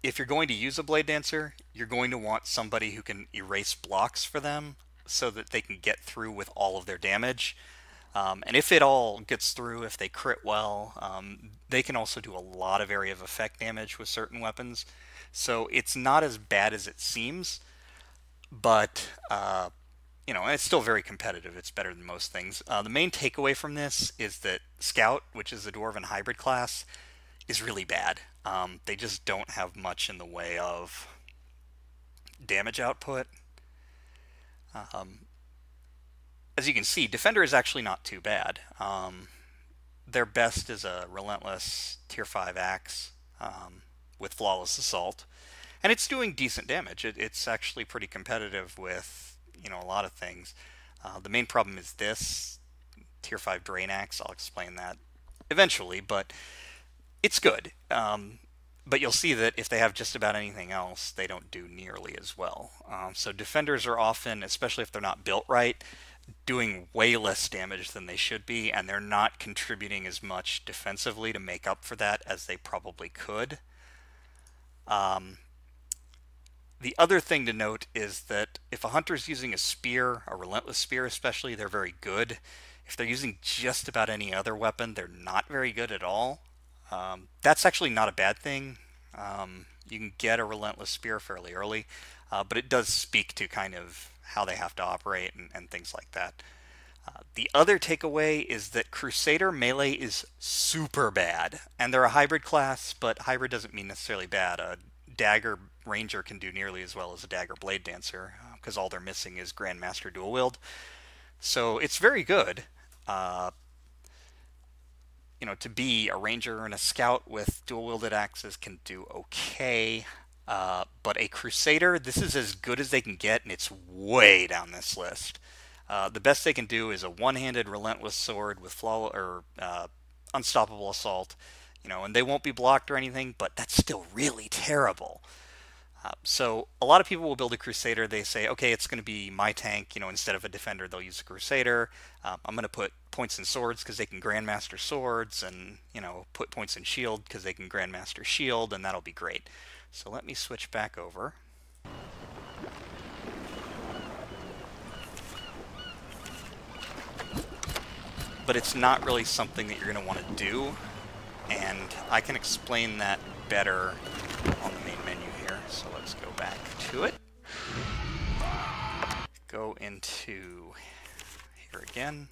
if you're going to use a Blade Dancer, you're going to want somebody who can erase blocks for them so that they can get through with all of their damage. Um, and if it all gets through, if they crit well, um, they can also do a lot of area of effect damage with certain weapons. So it's not as bad as it seems, but, uh, you know, it's still very competitive. It's better than most things. Uh, the main takeaway from this is that Scout, which is the Dwarven hybrid class, is really bad. Um, they just don't have much in the way of damage output. Um, as you can see, Defender is actually not too bad. Um, their best is a Relentless Tier five Axe um, with Flawless Assault, and it's doing decent damage. It, it's actually pretty competitive with, you know, a lot of things. Uh, the main problem is this Tier five Drain Axe. I'll explain that eventually, but it's good. Um, but you'll see that if they have just about anything else, they don't do nearly as well. Um, so Defenders are often, especially if they're not built right, doing way less damage than they should be, and they're not contributing as much defensively to make up for that as they probably could. Um, the other thing to note is that if a hunter's using a spear, a relentless spear especially, they're very good. If they're using just about any other weapon, they're not very good at all. Um, that's actually not a bad thing. Um, you can get a relentless spear fairly early, uh, but it does speak to kind of how they have to operate and, and things like that. Uh, the other takeaway is that Crusader melee is super bad, and they're a hybrid class, but hybrid doesn't mean necessarily bad. A Dagger Ranger can do nearly as well as a Dagger Blade Dancer, because uh, all they're missing is Grandmaster Dual Wield. So it's very good. Uh, you know, to be a Ranger and a Scout with dual-wielded axes can do okay. Uh, but a Crusader, this is as good as they can get, and it's way down this list. Uh, the best they can do is a one-handed Relentless Sword with flaw or uh, Unstoppable Assault, you know, and they won't be blocked or anything, but that's still really terrible. Uh, so a lot of people will build a Crusader. They say, okay, it's going to be my tank. You know, instead of a Defender, they'll use a Crusader. Um, I'm going to put points in swords because they can Grandmaster swords, and, you know, put points in shield because they can Grandmaster shield, and that'll be great. So let me switch back over. But it's not really something that you're going to want to do, and I can explain that better on the main menu here. So let's go back to it. Go into here again.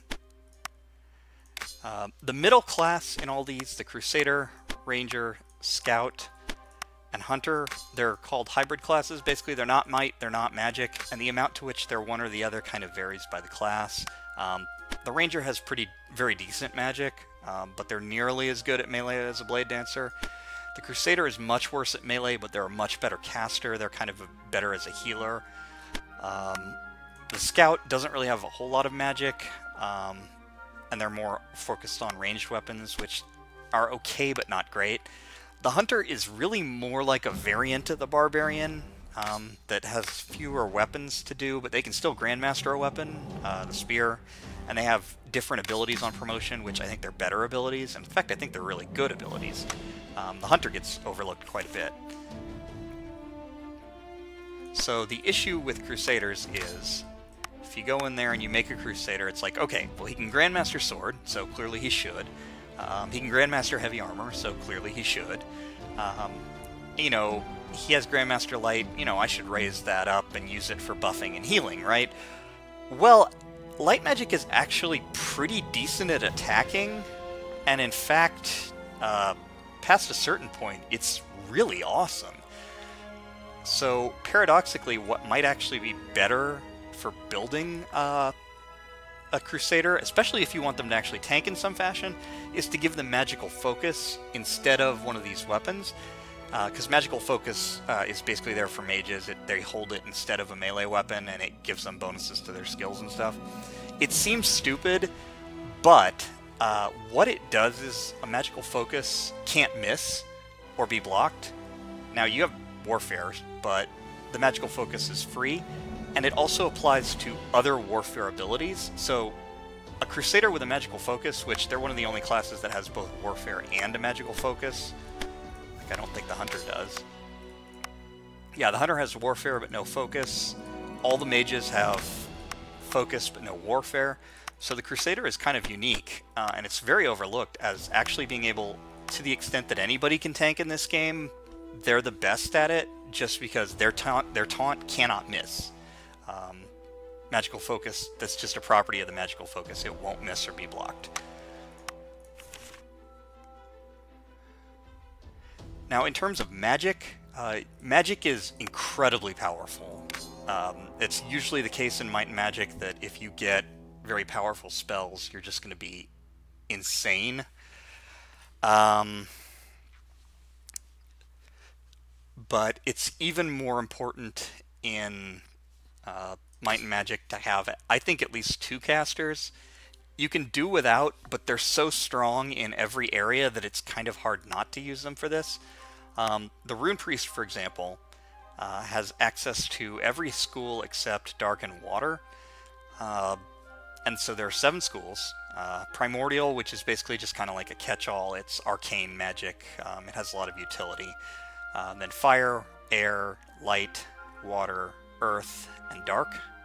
Uh, the middle class in all these, the Crusader, Ranger, Scout, and Hunter, they're called hybrid classes. Basically, they're not might, they're not magic, and the amount to which they're one or the other kind of varies by the class. Um, the Ranger has pretty, very decent magic, um, but they're nearly as good at melee as a Blade Dancer. The Crusader is much worse at melee, but they're a much better caster. They're kind of a, better as a healer. Um, the Scout doesn't really have a whole lot of magic, um, and they're more focused on ranged weapons, which are okay but not great. The Hunter is really more like a variant of the Barbarian um, that has fewer weapons to do, but they can still Grandmaster a weapon, uh, the Spear, and they have different abilities on promotion, which I think they're better abilities. In fact, I think they're really good abilities. Um, the Hunter gets overlooked quite a bit. So the issue with Crusaders is, if you go in there and you make a Crusader, it's like, okay, well, he can Grandmaster Sword, so clearly he should. Um, he can Grandmaster Heavy Armor, so clearly he should. Um, you know, he has Grandmaster Light, you know, I should raise that up and use it for buffing and healing, right? Well, Light Magic is actually pretty decent at attacking, and in fact, uh, past a certain point, it's really awesome. So, paradoxically, what might actually be better for building uh, a Crusader, especially if you want them to actually tank in some fashion, is to give them Magical Focus instead of one of these weapons. Because uh, Magical Focus uh, is basically there for mages. It, they hold it instead of a melee weapon, and it gives them bonuses to their skills and stuff. It seems stupid, but uh, what it does is a Magical Focus can't miss or be blocked. Now, you have Warfare, but the Magical Focus is free, and it also applies to other Warfare abilities. So a Crusader with a Magical Focus, which they're one of the only classes that has both Warfare and a Magical Focus, like I don't think the Hunter does, Yeah, the Hunter has Warfare but no Focus. All the mages have Focus but no Warfare. So the Crusader is kind of unique, uh, and it's very overlooked as actually being able, to the extent that anybody can tank in this game, they're the best at it just because their taunt, their taunt cannot miss. Um, magical Focus, that's just a property of the Magical Focus. It won't miss or be blocked. Now, in terms of magic, uh, magic is incredibly powerful. Um, it's usually the case in Might and Magic that if you get very powerful spells, you're just going to be insane. Um, but it's even more important in uh, Might and Magic to have, I think, at least two casters. You can do without, but they're so strong in every area that it's kind of hard not to use them for this. Um, the Rune Priest, for example, uh, has access to every school except Dark and Water. Uh, and so there are seven schools. Uh, Primordial, which is basically just kind of like a catch-all. It's arcane magic. Um, it has a lot of utility. Um, then Fire, Air, Light, Water, Earth, and Dark.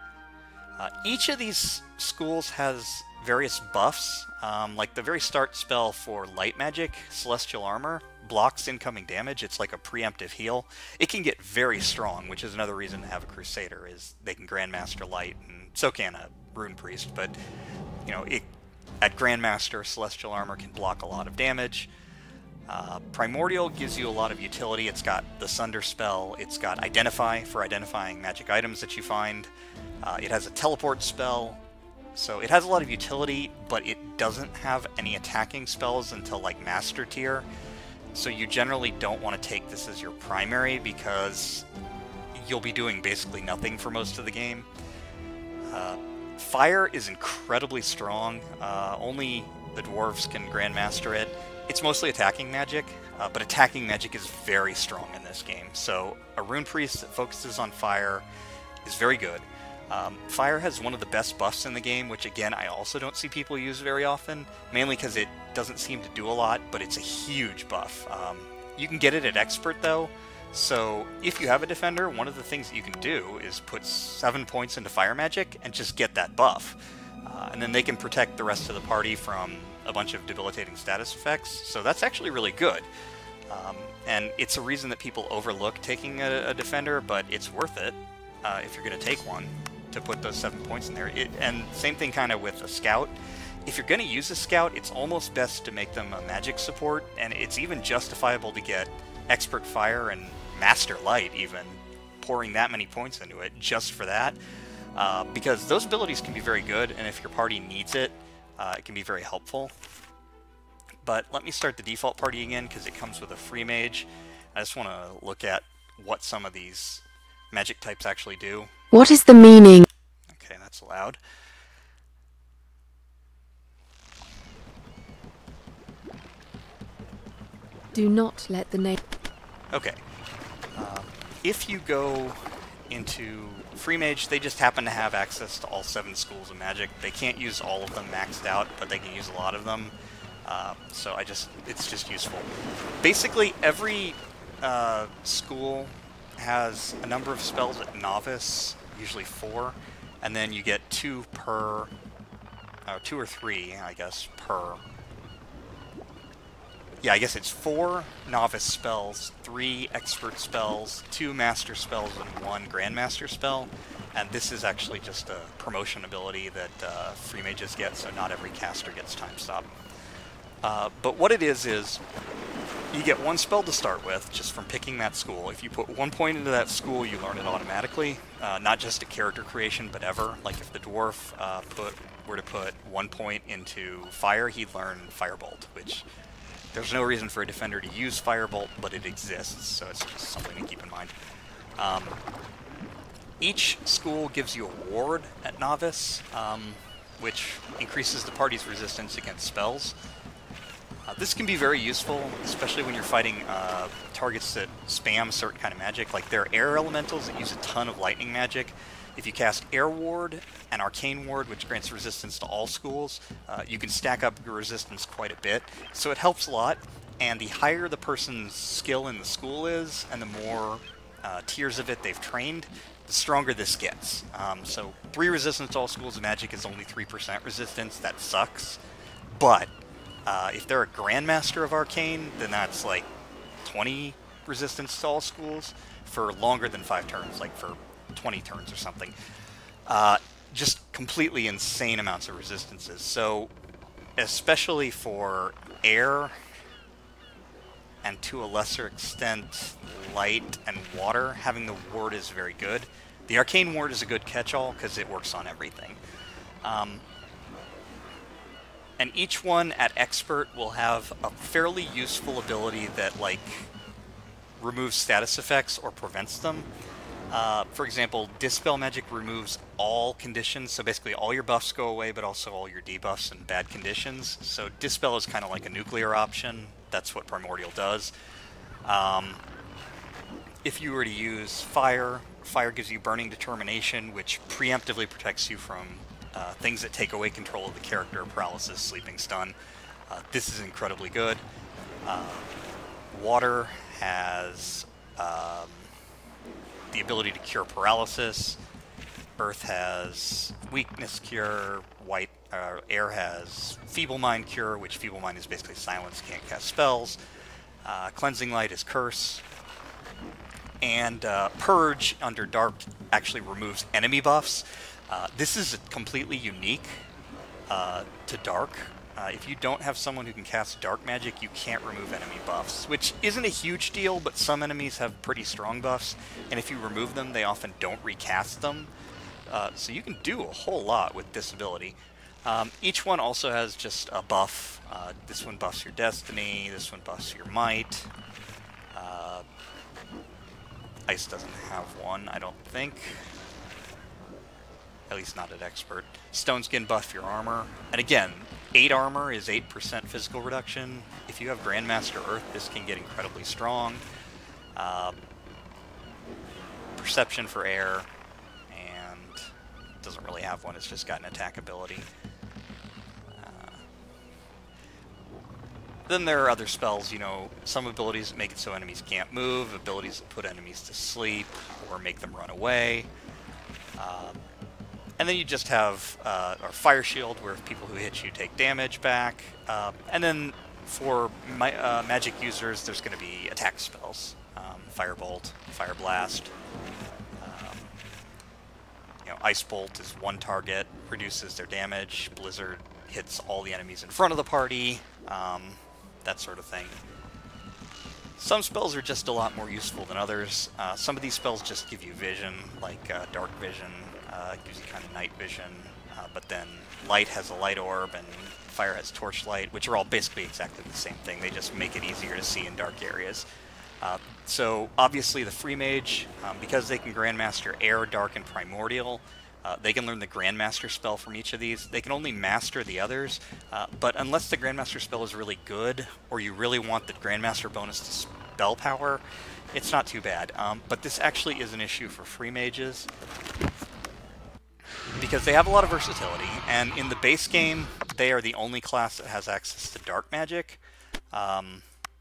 Uh, each of these schools has various buffs. Um, like the very start spell for Light Magic, Celestial Armor, blocks incoming damage. It's like a preemptive heal. It can get very strong, which is another reason to have a Crusader, is they can Grandmaster Light, and so can a Rune Priest, but, you know, it, at Grandmaster, Celestial Armor can block a lot of damage. Uh, Primordial gives you a lot of utility. It's got the Sunder spell, it's got Identify for identifying magic items that you find. Uh, it has a Teleport spell, so it has a lot of utility, but it doesn't have any attacking spells until, like, Master Tier. So you generally don't want to take this as your primary because you'll be doing basically nothing for most of the game. Uh, Fire is incredibly strong. Uh, only the dwarves can Grandmaster it. It's mostly attacking magic, uh, but attacking magic is very strong in this game. So a Rune Priest that focuses on Fire is very good. Um, Fire has one of the best buffs in the game, which again I also don't see people use very often, mainly because it doesn't seem to do a lot, but it's a huge buff. Um, you can get it at Expert though, so if you have a Defender, one of the things that you can do is put seven points into Fire Magic and just get that buff. Uh, and then they can protect the rest of the party from a bunch of debilitating status effects, so that's actually really good. Um, and it's a reason that people overlook taking a, a Defender, but it's worth it uh, if you're going to take one, to put those seven points in there. It, and same thing kind of with a Scout. If you're going to use a Scout, it's almost best to make them a magic support, and it's even justifiable to get Expert Fire and Master Light even, pouring that many points into it just for that, uh, because those abilities can be very good, and if your party needs it, uh, it can be very helpful. But let me start the default party again, because it comes with a free mage. I just want to look at what some of these magic types actually do. What is the meaning? Okay, that's loud. Do not let the name... Okay. Um, if you go into Free Mage, they just happen to have access to all seven schools of magic. They can't use all of them maxed out, but they can use a lot of them. Uh, so I just, it's just useful. Basically, every uh, school has a number of spells at Novice, usually four, and then you get two per, uh, two or three, I guess, per. Yeah, I guess it's four Novice spells, three Expert spells, two Master spells, and one Grandmaster spell. And this is actually just a promotion ability that uh, Free Mages get, so not every caster gets Time Stop. Uh, but what it is is, you get one spell to start with, just from picking that school. If you put one point into that school, you learn it automatically. Uh, not just at character creation, but ever. Like if the dwarf uh, put were to put one point into Fire, he'd learn Firebolt, which there's no reason for a Defender to use Firebolt, but it exists, so it's just something to keep in mind. Um, each school gives you a ward at Novice, um, which increases the party's resistance against spells. Uh, this can be very useful, especially when you're fighting uh, targets that spam certain kind of magic. Like there are air elementals that use a ton of lightning magic. If you cast Air Ward and Arcane Ward, which grants resistance to all schools, uh, you can stack up your resistance quite a bit. So it helps a lot, and the higher the person's skill in the school is, and the more uh, tiers of it they've trained, the stronger this gets. Um, so three resistance to all schools of magic is only three percent resistance. That sucks. But uh, if they're a Grandmaster of Arcane, then that's like twenty resistance to all schools for longer than five turns, like for twenty turns or something. Uh, just completely insane amounts of resistances. So especially for air, and to a lesser extent light and water, having the ward is very good. The arcane ward is a good catch-all because it works on everything. Um, and each one at expert will have a fairly useful ability that like removes status effects or prevents them. Uh, for example, Dispel Magic removes all conditions, so basically all your buffs go away, but also all your debuffs and bad conditions. So Dispel is kind of like a nuclear option. That's what Primordial does. Um, if you were to use Fire, Fire gives you Burning Determination, which preemptively protects you from uh, things that take away control of the character, paralysis, sleeping, stun. Uh, this is incredibly good. Uh, water has Um, the ability to cure paralysis. Earth has weakness cure. White uh, air has feeble mind cure, which feeble mind is basically silence, can't cast spells. Uh, cleansing light is curse, and uh, purge under dark actually removes enemy buffs. Uh, this is completely unique uh, to dark. Uh, if you don't have someone who can cast dark magic, you can't remove enemy buffs, which isn't a huge deal, but some enemies have pretty strong buffs, and if you remove them, they often don't recast them. Uh, so you can do a whole lot with this ability. Um, each one also has just a buff. Uh, this one buffs your destiny, this one buffs your might. Uh, Ice doesn't have one, I don't think. At least not at expert. Stone Skin buff your armor. And again, eight armor is eight percent physical reduction. If you have Grandmaster Earth, this can get incredibly strong. Uh, perception for air, and doesn't really have one, it's just got an attack ability. Uh, then there are other spells, you know, some abilities that make it so enemies can't move, abilities that put enemies to sleep, or make them run away. Uh, And then you just have uh, our Fire Shield, where people who hit you take damage back. Uh, and then for my, uh, magic users, there's going to be attack spells. Um, Firebolt, Fire Blast. Um, you know, Ice Bolt is one target, reduces their damage. Blizzard hits all the enemies in front of the party. Um, that sort of thing. Some spells are just a lot more useful than others. Uh, some of these spells just give you vision, like uh, Dark Vision. Uh, gives you kind of night vision, uh, but then light has a light orb and fire has torchlight, which are all basically exactly the same thing. They just make it easier to see in dark areas. Uh, so obviously the free mage, um, because they can Grandmaster Air, Dark, and Primordial, uh, they can learn the Grandmaster spell from each of these. They can only master the others, uh, but unless the Grandmaster spell is really good, or you really want the Grandmaster bonus to spell power, it's not too bad. Um, but this actually is an issue for free mages, because they have a lot of versatility, and in the base game, they are the only class that has access to dark magic. Um,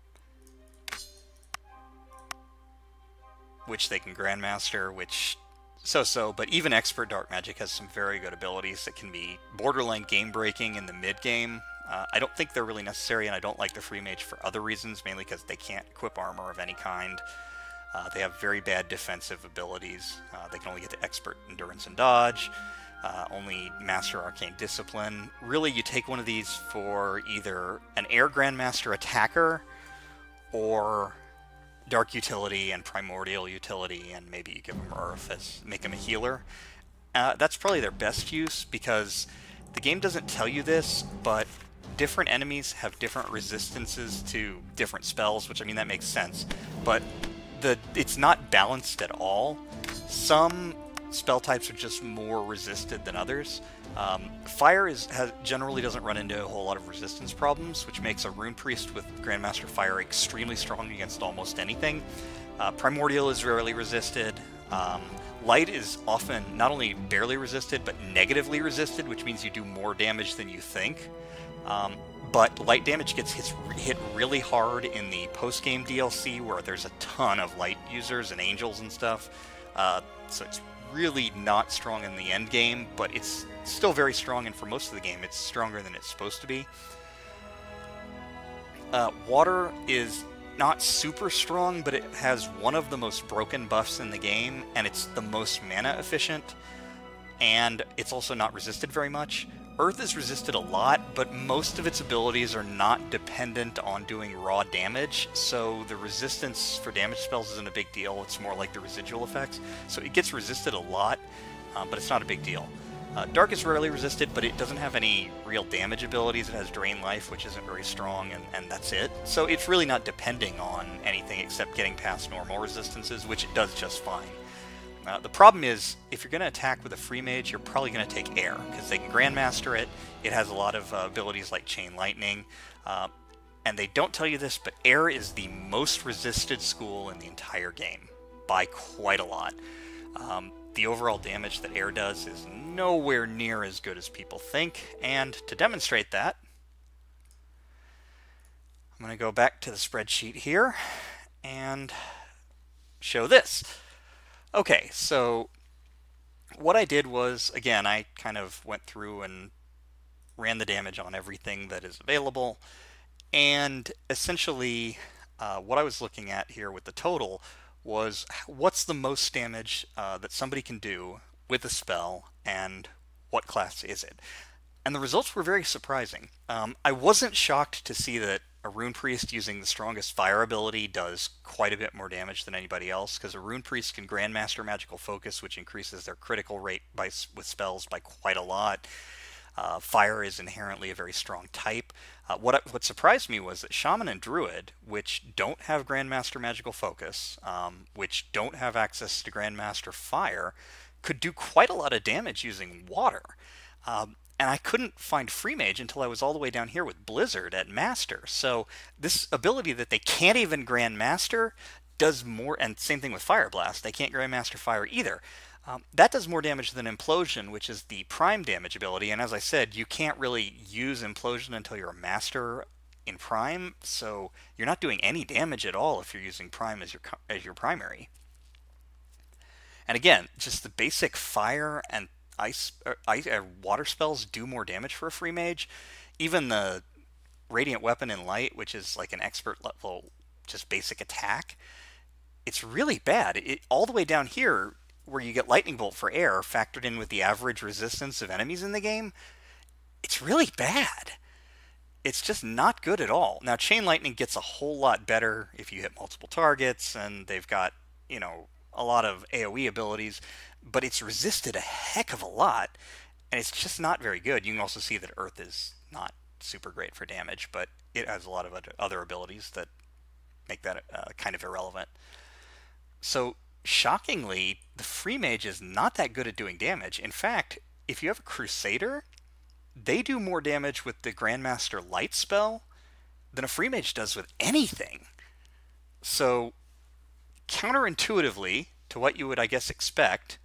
which they can Grandmaster, which so-so, but even Expert Dark Magic has some very good abilities that can be borderline game-breaking in the mid-game. Uh, I don't think they're really necessary, and I don't like the Free Mage for other reasons, mainly because they can't equip armor of any kind. Uh, they have very bad defensive abilities. Uh, they can only get to Expert Endurance and Dodge, uh, only Master Arcane Discipline. Really, you take one of these for either an Air Grandmaster Attacker, or Dark Utility and Primordial Utility, and maybe you give them Earth as make them a healer. Uh, that's probably their best use, because the game doesn't tell you this, but different enemies have different resistances to different spells, which, I mean, that makes sense. But the it's not balanced at all. Some spell types are just more resisted than others. Um, fire is has, generally doesn't run into a whole lot of resistance problems, which makes a Rune Priest with Grandmaster Fire extremely strong against almost anything. Uh, Primordial is rarely resisted. Um, Light is often not only barely resisted, but negatively resisted, which means you do more damage than you think. Um, but light damage gets hit, hit really hard in the post-game D L C, where there's a ton of light users and angels and stuff. Uh, so it's really not strong in the end game, but it's still very strong, and for most of the game it's stronger than it's supposed to be. Uh, water is not super strong, but it has one of the most broken buffs in the game, and it's the most mana efficient, and it's also not resisted very much. Earth is resisted a lot, but most of its abilities are not dependent on doing raw damage, so the resistance for damage spells isn't a big deal. It's more like the residual effects. So it gets resisted a lot, um, but it's not a big deal. Uh, Dark is rarely resisted, but it doesn't have any real damage abilities. It has Drain Life, which isn't very strong, and, and that's it. So it's really not depending on anything except getting past normal resistances, which it does just fine. Uh, the problem is, if you're going to attack with a free mage, you're probably going to take air, because they can Grandmaster it. It has a lot of uh, abilities like Chain Lightning, uh, and they don't tell you this, but air is the most resisted school in the entire game, by quite a lot. Um, the overall damage that air does is nowhere near as good as people think, and to demonstrate that, I'm going to go back to the spreadsheet here, and show this. Okay, so what I did was, again, I kind of went through and ran the damage on everything that is available, and essentially uh, what I was looking at here with the total was what's the most damage uh, that somebody can do with a spell, and what class is it? And the results were very surprising. Um, I wasn't shocked to see that a Rune Priest using the strongest fire ability does quite a bit more damage than anybody else, because a Rune Priest can Grandmaster Magical Focus, which increases their critical rate by, with spells by quite a lot. Uh, fire is inherently a very strong type. Uh, what, what surprised me was that Shaman and Druid, which don't have Grandmaster Magical Focus, um, which don't have access to Grandmaster Fire, could do quite a lot of damage using water. Um, And I couldn't find Free Mage until I was all the way down here with Blizzard at Master. So this ability that they can't even Grandmaster does more, and same thing with Fire Blast. They can't Grandmaster Fire either. Um, that does more damage than Implosion, which is the prime damage ability. And as I said, you can't really use Implosion until you're a Master in Prime. So you're not doing any damage at all if you're using Prime as your as your primary. And again, just the basic Fire and Ice, or ice uh, water spells do more damage for a free mage. Even the Radiant Weapon in Light, which is like an expert level, just basic attack, it's really bad. It, all the way down here, where you get Lightning Bolt for air, factored in with the average resistance of enemies in the game, it's really bad. It's just not good at all. Now, Chain Lightning gets a whole lot better if you hit multiple targets, and they've got, you know, a lot of AoE abilities, but it's resisted a heck of a lot, and it's just not very good. You can also see that Earth is not super great for damage, but it has a lot of other abilities that make that uh, kind of irrelevant. So, shockingly, the Free Mage is not that good at doing damage. In fact, if you have a Crusader, they do more damage with the Grandmaster Light spell than a Free Mage does with anything. So, counterintuitively to what you would, I guess, expect,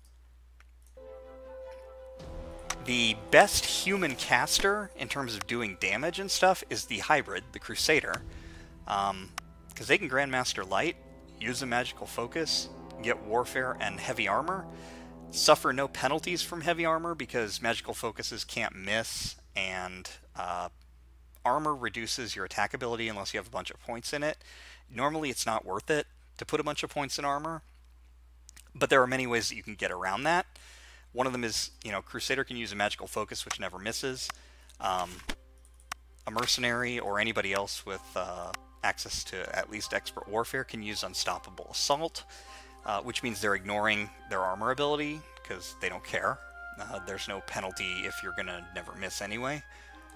the best human caster in terms of doing damage and stuff is the hybrid, the Crusader, um, because they can Grandmaster Light, use a Magical Focus, get Warfare and Heavy Armor, suffer no penalties from Heavy Armor because Magical Focuses can't miss, and uh, Armor reduces your attack ability unless you have a bunch of points in it. Normally it's not worth it to put a bunch of points in Armor, but there are many ways that you can get around that. One of them is, you know, Crusader can use a Magical Focus, which never misses. Um, a Mercenary or anybody else with uh, access to at least Expert Warfare can use Unstoppable Assault, uh, which means they're ignoring their armor ability because they don't care. Uh, there's no penalty if you're going to never miss anyway.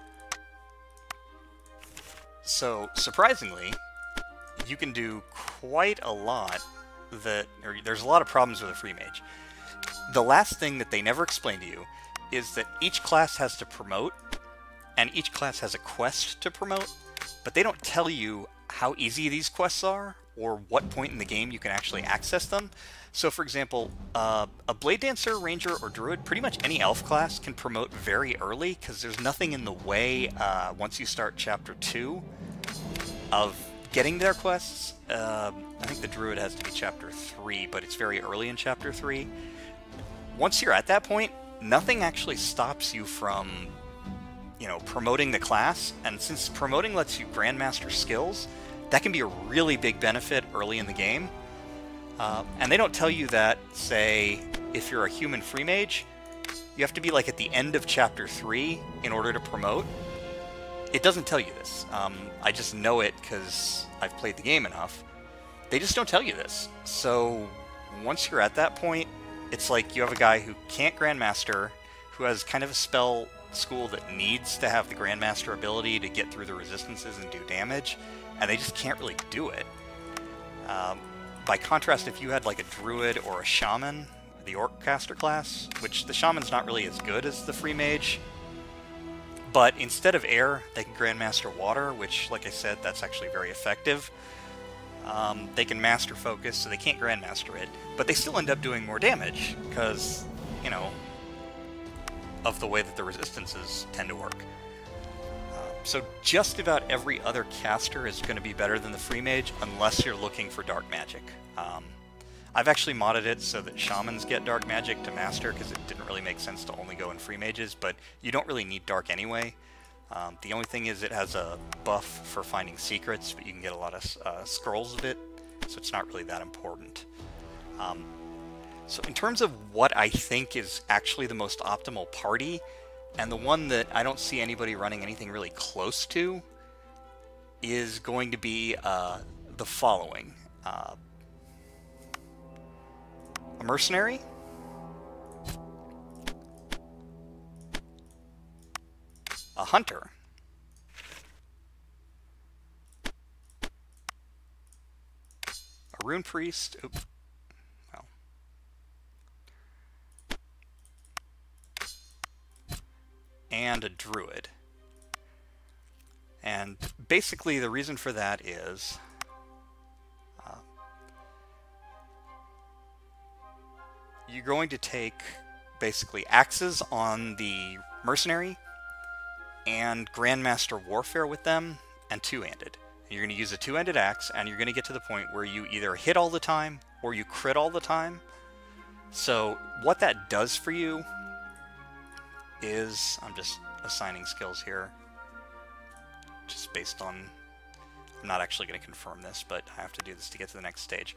So, surprisingly, you can do quite a lot that, or there's a lot of problems with a Free Mage. The last thing that they never explain to you is that each class has to promote, and each class has a quest to promote, but they don't tell you how easy these quests are, or what point in the game you can actually access them. So for example, uh, a Blade Dancer, Ranger, or Druid, pretty much any elf class can promote very early because there's nothing in the way uh, once you start Chapter two of getting their quests. Uh, I think the Druid has to be Chapter three, but it's very early in Chapter three. Once you're at that point, nothing actually stops you from, you know, promoting the class, and since promoting lets you Grandmaster skills, that can be a really big benefit early in the game. Uh, and they don't tell you that, say, if you're a human free mage, you have to be like at the end of Chapter three in order to promote. It doesn't tell you this. Um, I just know it because I've played the game enough. They just don't tell you this. So once you're at that point, it's like you have a guy who can't Grandmaster, who has kind of a spell school that needs to have the Grandmaster ability to get through the resistances and do damage, and they just can't really do it. Um, by contrast, if you had like a Druid or a Shaman, the Orc caster class, which the Shaman's not really as good as the Free Mage, but instead of air, they can Grandmaster water, which, like I said, that's actually very effective. Um, they can Master Focus, so they can't Grandmaster it, but they still end up doing more damage, because, you know, of the way that the resistances tend to work. Uh, so just about every other caster is going to be better than the Free Mage, unless you're looking for Dark Magic. Um, I've actually modded it so that Shamans get Dark Magic to Master, because it didn't really make sense to only go in Free Mages, but you don't really need Dark anyway. Um, the only thing is it has a buff for finding secrets, but you can get a lot of uh, scrolls of it, so it's not really that important. Um, so in terms of what I think is actually the most optimal party, and the one that I don't see anybody running anything really close to, is going to be uh, the following. Uh, a Mercenary, a Hunter, a Rune Priest, oops, well, and a Druid. And basically the reason for that is uh, you're going to take basically axes on the Mercenary and Grandmaster Warfare with them, and two-handed. You're going to use a two-handed axe, and you're going to get to the point where you either hit all the time, or you crit all the time. So what that does for you is, I'm just assigning skills here, just based on, I'm not actually going to confirm this, but I have to do this to get to the next stage.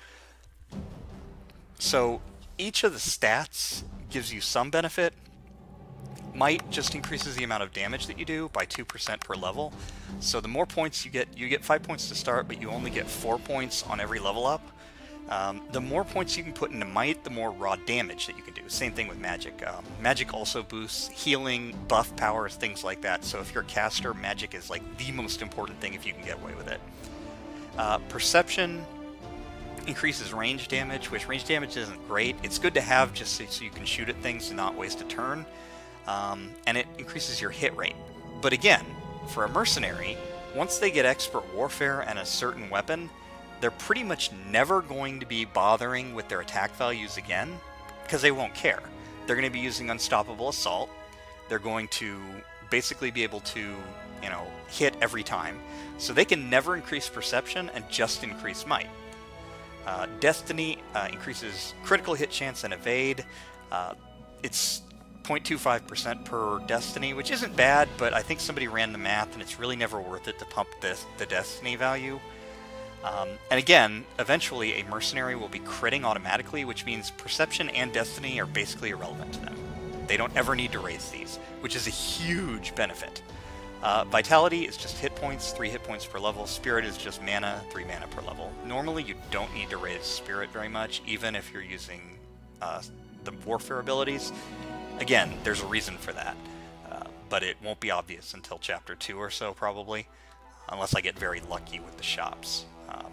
So each of the stats gives you some benefit. Might just increases the amount of damage that you do by two percent per level. So the more points you get, you get five points to start, but you only get four points on every level up. Um, the more points you can put into Might, the more raw damage that you can do. Same thing with Magic. Um, Magic also boosts healing, buff powers, things like that. So if you're a caster, Magic is like the most important thing if you can get away with it. Uh, Perception increases range damage, which range damage isn't great. It's good to have just so, so you can shoot at things and not waste a turn. Um, and it increases your hit rate. But again, for a Mercenary, once they get Expert Warfare and a certain weapon, they're pretty much never going to be bothering with their attack values again, because they won't care. They're going to be using Unstoppable Assault. They're going to basically be able to, you know, hit every time. So they can never increase Perception and just increase Might. Uh, Destiny uh, increases critical hit chance and evade. Uh, it's zero point two five percent per Destiny, which isn't bad, but I think somebody ran the math and it's really never worth it to pump this, the Destiny value. Um, and again, eventually a Mercenary will be critting automatically, which means Perception and Destiny are basically irrelevant to them. They don't ever need to raise these, which is a huge benefit. Uh, Vitality is just hit points, three hit points per level. Spirit is just mana, three mana per level. Normally you don't need to raise Spirit very much, even if you're using uh, the Warfare abilities. Again, there's a reason for that, uh, but it won't be obvious until Chapter two or so, probably, unless I get very lucky with the shops. Um,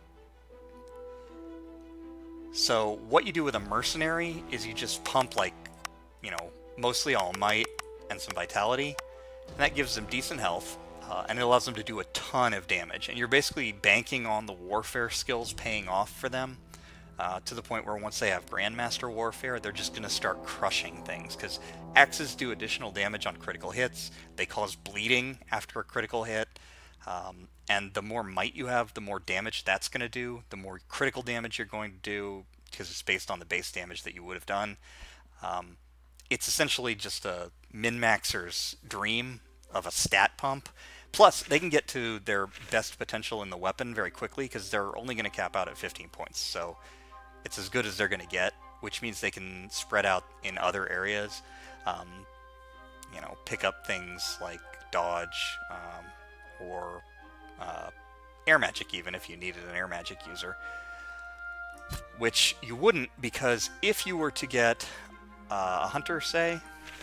so what you do with a Mercenary is you just pump, like, you know, mostly all Might and some Vitality, and that gives them decent health. Uh, and it allows them to do a ton of damage. And you're basically banking on the warfare skills paying off for them uh, to the point where once they have Grandmaster Warfare, they're just going to start crushing things. Because Axes do additional damage on critical hits. They cause bleeding after a critical hit. Um, and the more might you have, the more damage that's going to do. The more critical damage you're going to do, because it's based on the base damage that you would have done. Um, it's essentially just a min-maxer's dream of a stat pump. Plus, they can get to their best potential in the weapon very quickly because they're only going to cap out at fifteen points. So it's as good as they're going to get, which means they can spread out in other areas. Um, you know, pick up things like dodge um, or uh, air magic even if you needed an air magic user. Which you wouldn't, because if you were to get uh, a hunter, say...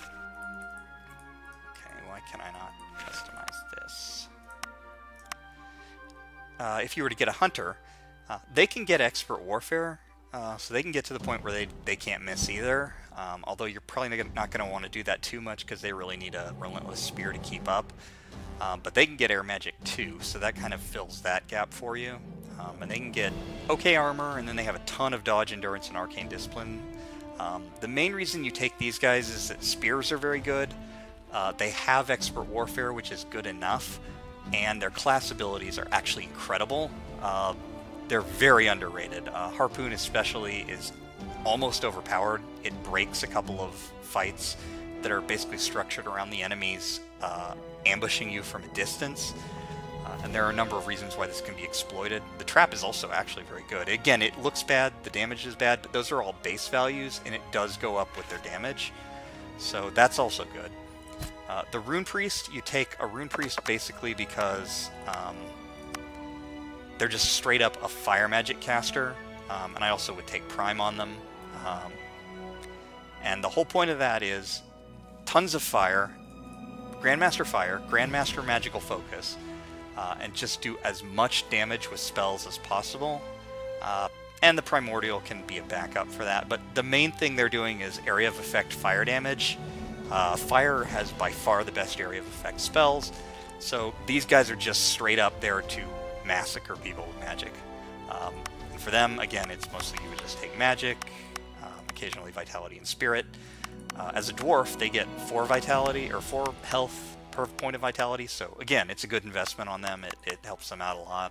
Why can I not customize this? Uh, if you were to get a hunter, uh, they can get expert warfare, uh, so they can get to the point where they, they can't miss either. Um, although you're probably not going to want to do that too much because they really need a relentless spear to keep up. Um, but they can get air magic too, so that kind of fills that gap for you. Um, and they can get okay armor, and then they have a ton of dodge, endurance, and arcane discipline. Um, the main reason you take these guys is that spears are very good. Uh, they have expert warfare, which is good enough, and their class abilities are actually incredible. Uh, they're very underrated. Uh, Harpoon especially is almost overpowered. It breaks a couple of fights that are basically structured around the enemies uh, ambushing you from a distance. Uh, and there are a number of reasons why this can be exploited. The trap is also actually very good. Again, it looks bad, the damage is bad, but those are all base values, and it does go up with their damage. So that's also good. Uh, the Rune Priest, you take a Rune Priest basically because um, they're just straight up a fire magic caster, um, and I also would take Prime on them. Um, and the whole point of that is tons of fire, Grandmaster Fire, Grandmaster Magical Focus, uh, and just do as much damage with spells as possible. Uh, and the Primordial can be a backup for that, but the main thing they're doing is area of effect fire damage. Uh, fire has by far the best area of effect spells, so these guys are just straight up there to massacre people with magic. Um, and for them, again, it's mostly you would just take magic, um, occasionally vitality and spirit. Uh, as a dwarf, they get four vitality, or four health per point of vitality, so again, it's a good investment on them. It, it helps them out a lot.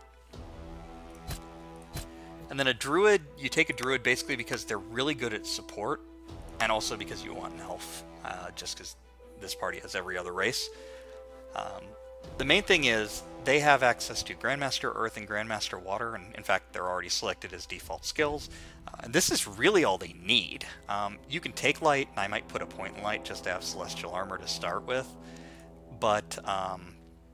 And then a druid, you take a druid basically because they're really good at support, and also because you want an elf. Uh, just because this party has every other race. Um, the main thing is they have access to Grandmaster Earth and Grandmaster Water, and in fact they're already selected as default skills. Uh, and this is really all they need. Um, you can take Light, and I might put a point in Light just to have Celestial Armor to start with, but um,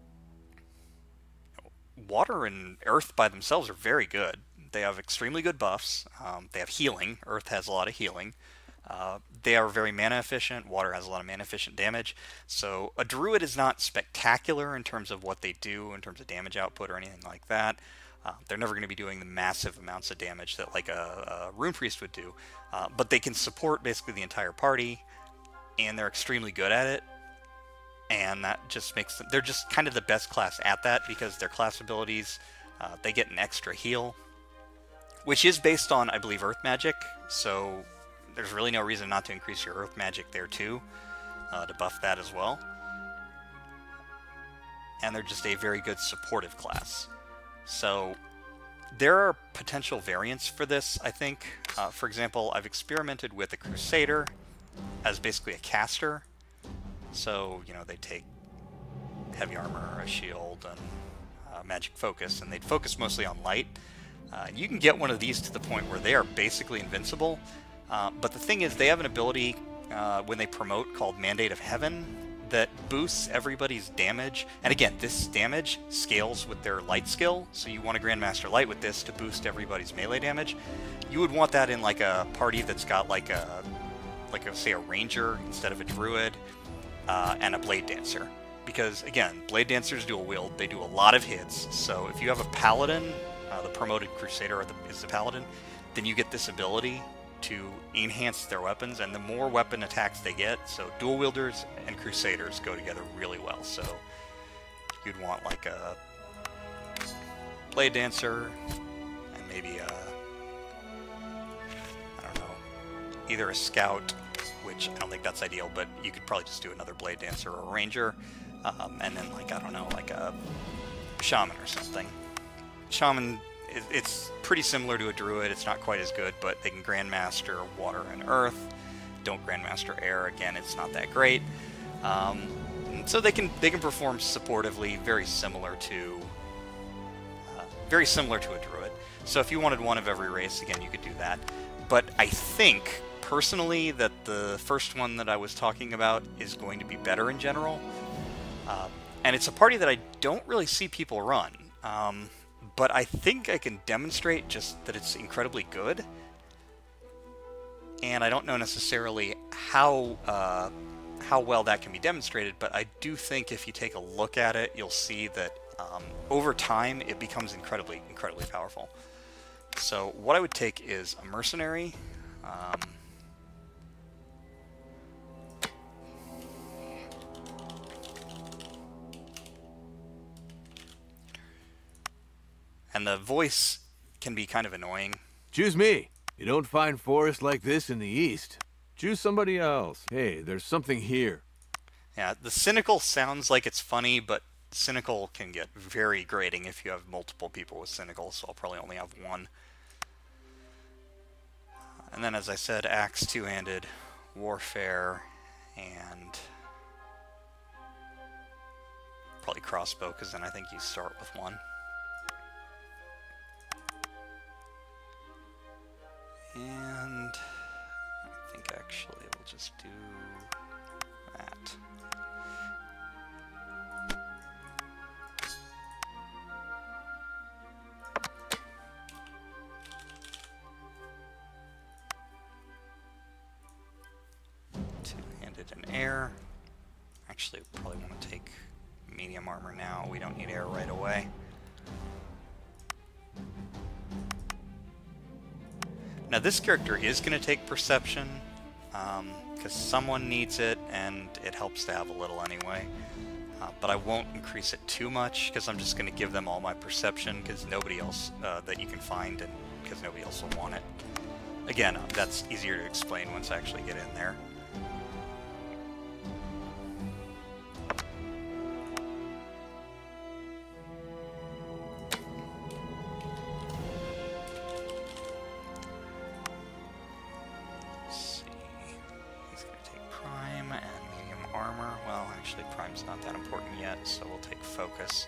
Water and Earth by themselves are very good. They have extremely good buffs. Um, they have healing. Earth has a lot of healing. Uh, they are very mana efficient. Water has a lot of mana efficient damage. So a druid is not spectacular in terms of what they do, in terms of damage output or anything like that. Uh, they're never going to be doing the massive amounts of damage that like a, a rune priest would do. Uh, but they can support basically the entire party, and they're extremely good at it. And that just makes them, they're just kind of the best class at that because their class abilities, uh, they get an extra heal, which is based on, I believe, earth magic. So there's really no reason not to increase your earth magic there too, uh, to buff that as well. And they're just a very good supportive class. So there are potential variants for this, I think. Uh, for example, I've experimented with a Crusader as basically a caster. So, you know, they take heavy armor, a shield, and uh, magic focus, and they'd focus mostly on light. Uh, you can get one of these to the point where they are basically invincible. Uh, but the thing is, they have an ability uh, when they promote called Mandate of Heaven that boosts everybody's damage. And again, this damage scales with their light skill, so you want a Grandmaster Light with this to boost everybody's melee damage. You would want that in like a party that's got like a, like a, say a Ranger instead of a Druid, uh, and a Blade Dancer. Because again, Blade Dancers dual wield, they do a lot of hits, so if you have a Paladin, uh, the promoted Crusader is the Paladin, then you get this ability to enhance their weapons, and the more weapon attacks they get, so dual wielders and Crusaders go together really well. So you'd want like a blade dancer, and maybe a, I don't know, either a scout, which I don't think that's ideal, but you could probably just do another blade dancer or a ranger, um, and then like, I don't know, like a shaman or something. Shaman, it's pretty similar to a druid. It's not quite as good, but they can grandmaster water and earth. Don't grandmaster air. Again, it's not that great. Um, so they can they can perform supportively, very similar to uh, very similar to a druid. So if you wanted one of every race, again, you could do that. But I think personally that the first one that I was talking about is going to be better in general, uh, and it's a party that I don't really see people run. Um, But I think I can demonstrate just that it's incredibly good. And I don't know necessarily how uh, how well that can be demonstrated, but I do think if you take a look at it, you'll see that um, over time it becomes incredibly, incredibly powerful. So what I would take is a mercenary. Um, And the voice can be kind of annoying. Choose me. You don't find forests like this in the East. Choose somebody else. Hey, there's something here. Yeah, the cynical sounds like it's funny, but cynical can get very grating if you have multiple people with cynical, so I'll probably only have one. And then, as I said, axe, two-handed, warfare, and probably crossbow, because then I think you start with one. And I think actually we'll just do that. Two-handed and air. Actually, we probably want to take medium armor now. We don't need air right away. Now this character is going to take perception, because um, someone needs it, and it helps to have a little anyway. Uh, but I won't increase it too much, because I'm just going to give them all my perception, because nobody else uh, that you can find, and because nobody else will want it. Again, uh, that's easier to explain once I actually get in there. Not that important yet, so we'll take focus.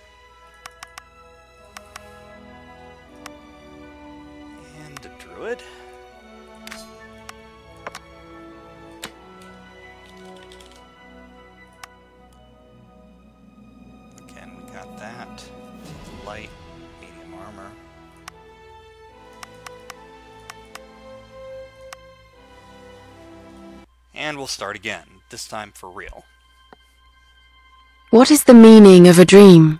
And a druid. Again, we got that. Light, medium armor. And we'll start again, this time for real. What is the meaning of a dream?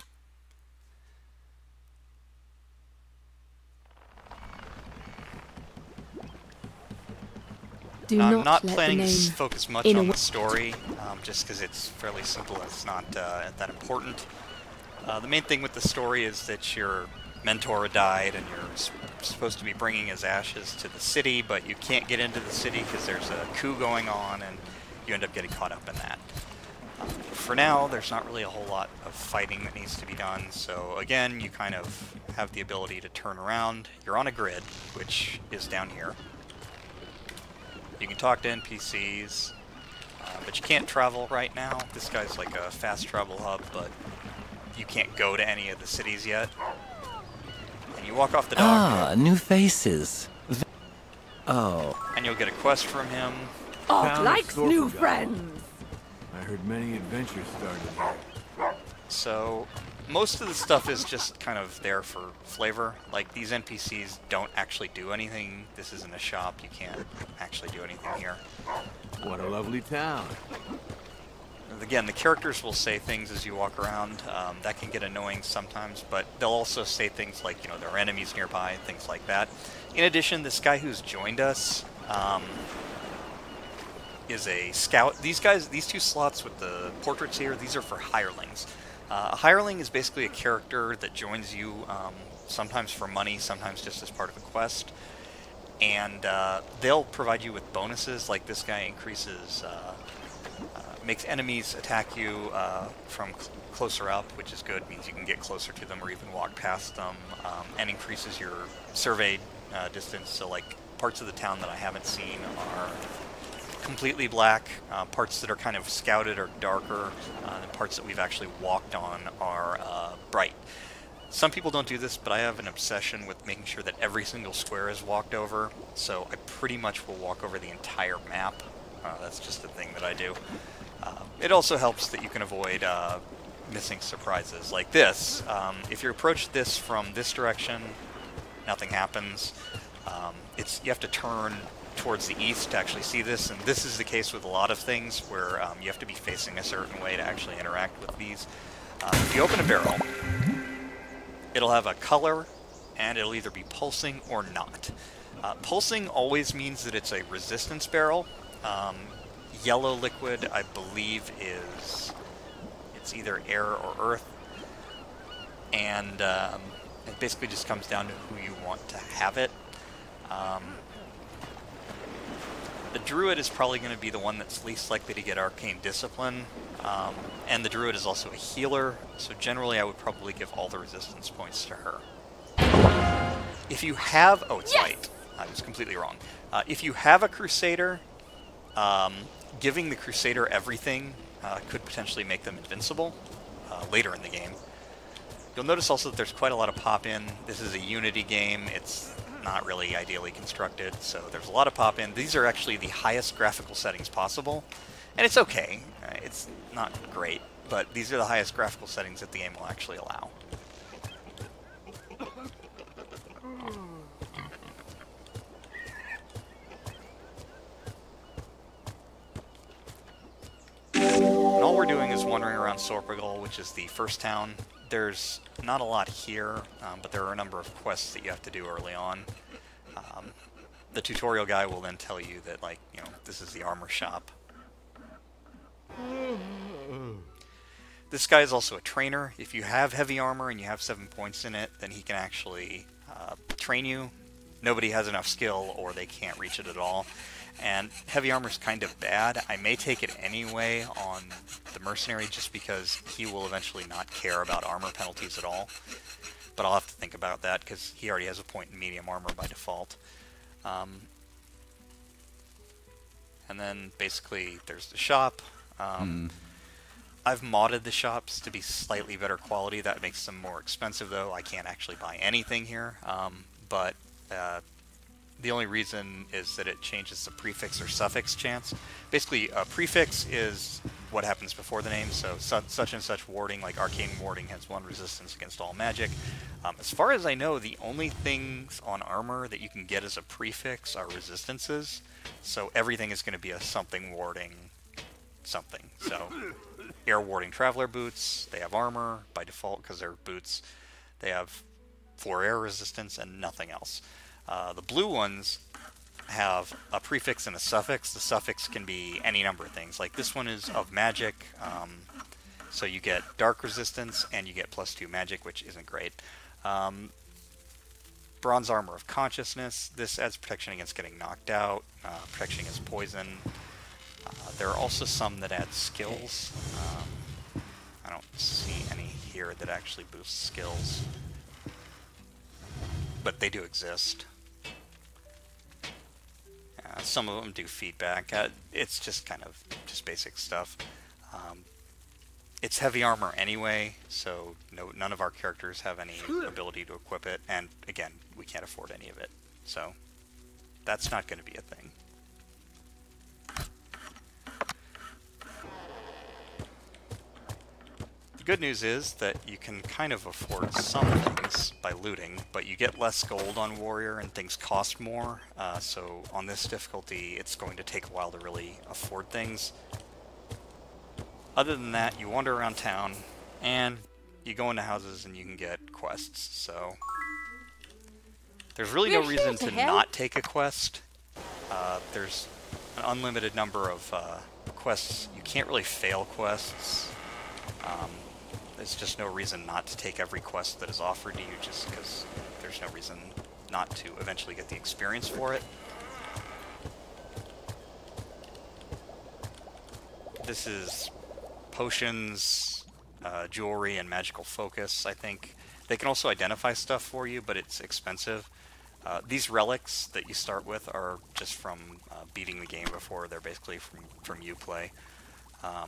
Do I'm not, not let planning the name to focus much on the story, um, just because it's fairly simple and it's not uh, that important. Uh, the main thing with the story is that your mentor died and you're sp supposed to be bringing his ashes to the city, but you can't get into the city because there's a coup going on and you end up getting caught up in that. For now, there's not really a whole lot of fighting that needs to be done, so again, you kind of have the ability to turn around. You're on a grid, which is down here. You can talk to N P Cs, uh, but you can't travel right now. This guy's like a fast travel hub, but you can't go to any of the cities yet. And you walk off the dock. Ah, new faces. Oh. And you'll get a quest from him. Art likes new friends. I heard many adventures started here. So, most of the stuff is just kind of there for flavor. Like, these N P Cs don't actually do anything. This isn't a shop. You can't actually do anything here. What a lovely town. Again, the characters will say things as you walk around. Um, that can get annoying sometimes, but they'll also say things like, you know, there are enemies nearby, things like that. In addition, this guy who's joined us um, is a scout. These guys, these two slots with the portraits here, these are for hirelings. Uh, a hireling is basically a character that joins you um, sometimes for money, sometimes just as part of a quest. And uh, they'll provide you with bonuses, like this guy increases, uh, uh, makes enemies attack you uh, from cl closer up, which is good, means you can get closer to them or even walk past them, um, and increases your surveyed uh, distance. So like parts of the town that I haven't seen are completely black, uh, parts that are kind of scouted are darker, uh, and parts that we've actually walked on are uh, bright. Some people don't do this, but I have an obsession with making sure that every single square is walked over, so I pretty much will walk over the entire map. Uh, that's just a thing that I do. Uh, it also helps that you can avoid uh, missing surprises like this. Um, if you approach this from this direction, nothing happens. Um, it's you have to turn towards the east to actually see this, and this is the case with a lot of things where um, you have to be facing a certain way to actually interact with these. Uh, if you open a barrel, it'll have a color, and it'll either be pulsing or not. Uh, pulsing always means that it's a resistance barrel. Um, yellow liquid, I believe, is it's either air or earth, and um, it basically just comes down to who you want to have it. Um, the druid is probably going to be the one that's least likely to get arcane discipline, um, and the druid is also a healer, so generally I would probably give all the resistance points to her. If you have, oh, it's Yes! light. I was completely wrong. Uh, if you have a crusader, um, giving the crusader everything uh, could potentially make them invincible uh, later in the game. You'll notice also that there's quite a lot of pop-in. This is a Unity game. It's not really ideally constructed, so there's a lot of pop-in. These are actually the highest graphical settings possible, and it's okay. Uh, it's not great, but these are the highest graphical settings that the game will actually allow. And all we're doing is wandering around Sorpagal, which is the first town. There's not a lot here, um, but there are a number of quests that you have to do early on. Um, the tutorial guy will then tell you that, like, you know, this is the armor shop. This guy is also a trainer. If you have heavy armor and you have seven points in it, then he can actually uh, train you. Nobody has enough skill, or they can't reach it at all. And heavy armor is kind of bad. I may take it anyway on the mercenary just because he will eventually not care about armor penalties at all. But I'll have to think about that because he already has a point in medium armor by default. Um, and then basically there's the shop. Um, mm. I've modded the shops to be slightly better quality. That makes them more expensive though. I can't actually buy anything here. Um, but uh, the only reason is that it changes the prefix or suffix chance. Basically, a prefix is what happens before the name, so su such and such warding, like arcane warding, has one resistance against all magic. Um, as far as I know, the only things on armor that you can get as a prefix are resistances, so everything is going to be a something warding something. So, air warding traveler boots, they have armor by default because they're boots. They have floor air resistance and nothing else. Uh, the blue ones have a prefix and a suffix. The suffix can be any number of things. Like this one is of magic, um, so you get dark resistance and you get plus two magic, which isn't great. Um, bronze armor of consciousness. This adds protection against getting knocked out, uh, protection against poison. Uh, there are also some that add skills. Um, I don't see any here that actually boost skills, but they do exist. Uh, some of them do feedback. Uh, it's just kind of just basic stuff. Um, it's heavy armor anyway, so no, none of our characters have any ability to equip it, and again, we can't afford any of it, so that's not going to be a thing. The good news is that you can kind of afford some things by looting, but you get less gold on warrior and things cost more, uh, so on this difficulty it's going to take a while to really afford things. Other than that, you wander around town and you go into houses and you can get quests, so there's really no reason to not take a quest. Uh, there's an unlimited number of uh, quests. You can't really fail quests. Um, there's just no reason not to take every quest that is offered to you, just because there's no reason not to eventually get the experience for it. This is potions, uh, jewelry, and magical focus, I think. They can also identify stuff for you, but it's expensive. Uh, these relics that you start with are just from uh, beating the game before. They're basically from, from Uplay. Um,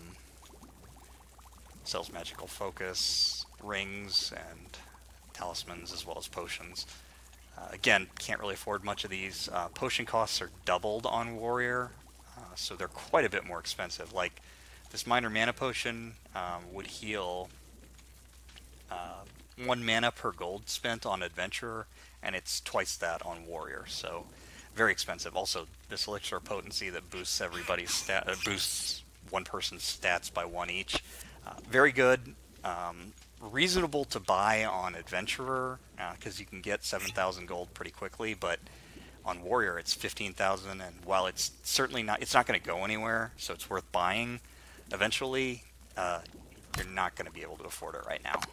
sells magical focus, rings, and talismans, as well as potions. Uh, again, can't really afford much of these. Uh, potion costs are doubled on Warrior, uh, so they're quite a bit more expensive. Like, this minor mana potion um, would heal uh, one mana per gold spent on Adventurer, and it's twice that on Warrior, so very expensive. Also, this elixir of potency that boosts everybody's stat, uh, boosts one person's stats by one each. Uh, very good. Um, reasonable to buy on Adventurer, because uh, you can get seven thousand gold pretty quickly, but on Warrior it's fifteen thousand, and while it's certainly not, it's not going to go anywhere, so it's worth buying eventually, uh, you're not going to be able to afford it right now.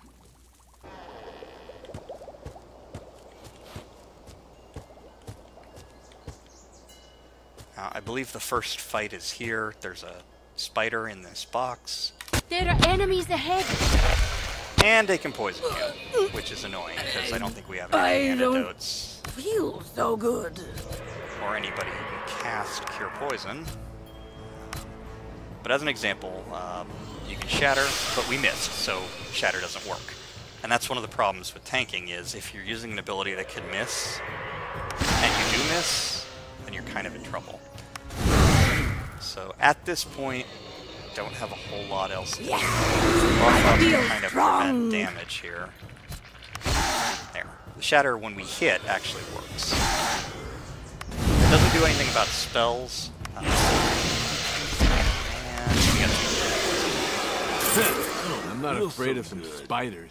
Uh, I believe the first fight is here. There's a spider in this box. There are enemies ahead. And they can poison you, which is annoying, because I don't think we have any I antidotes. Don't feel so good. Or anybody who can cast Cure Poison. But as an example, um, you can Shatter, but we missed, so Shatter doesn't work. And that's one of the problems with tanking, is if you're using an ability that can miss, and you do miss, then you're kind of in trouble. So at this point, don't have a whole lot else to do. Buff up to kind of prevent damage here. There. The Shatter, when we hit, actually works. It doesn't do anything about spells. Uh, and we got two. I'm not afraid of some spiders.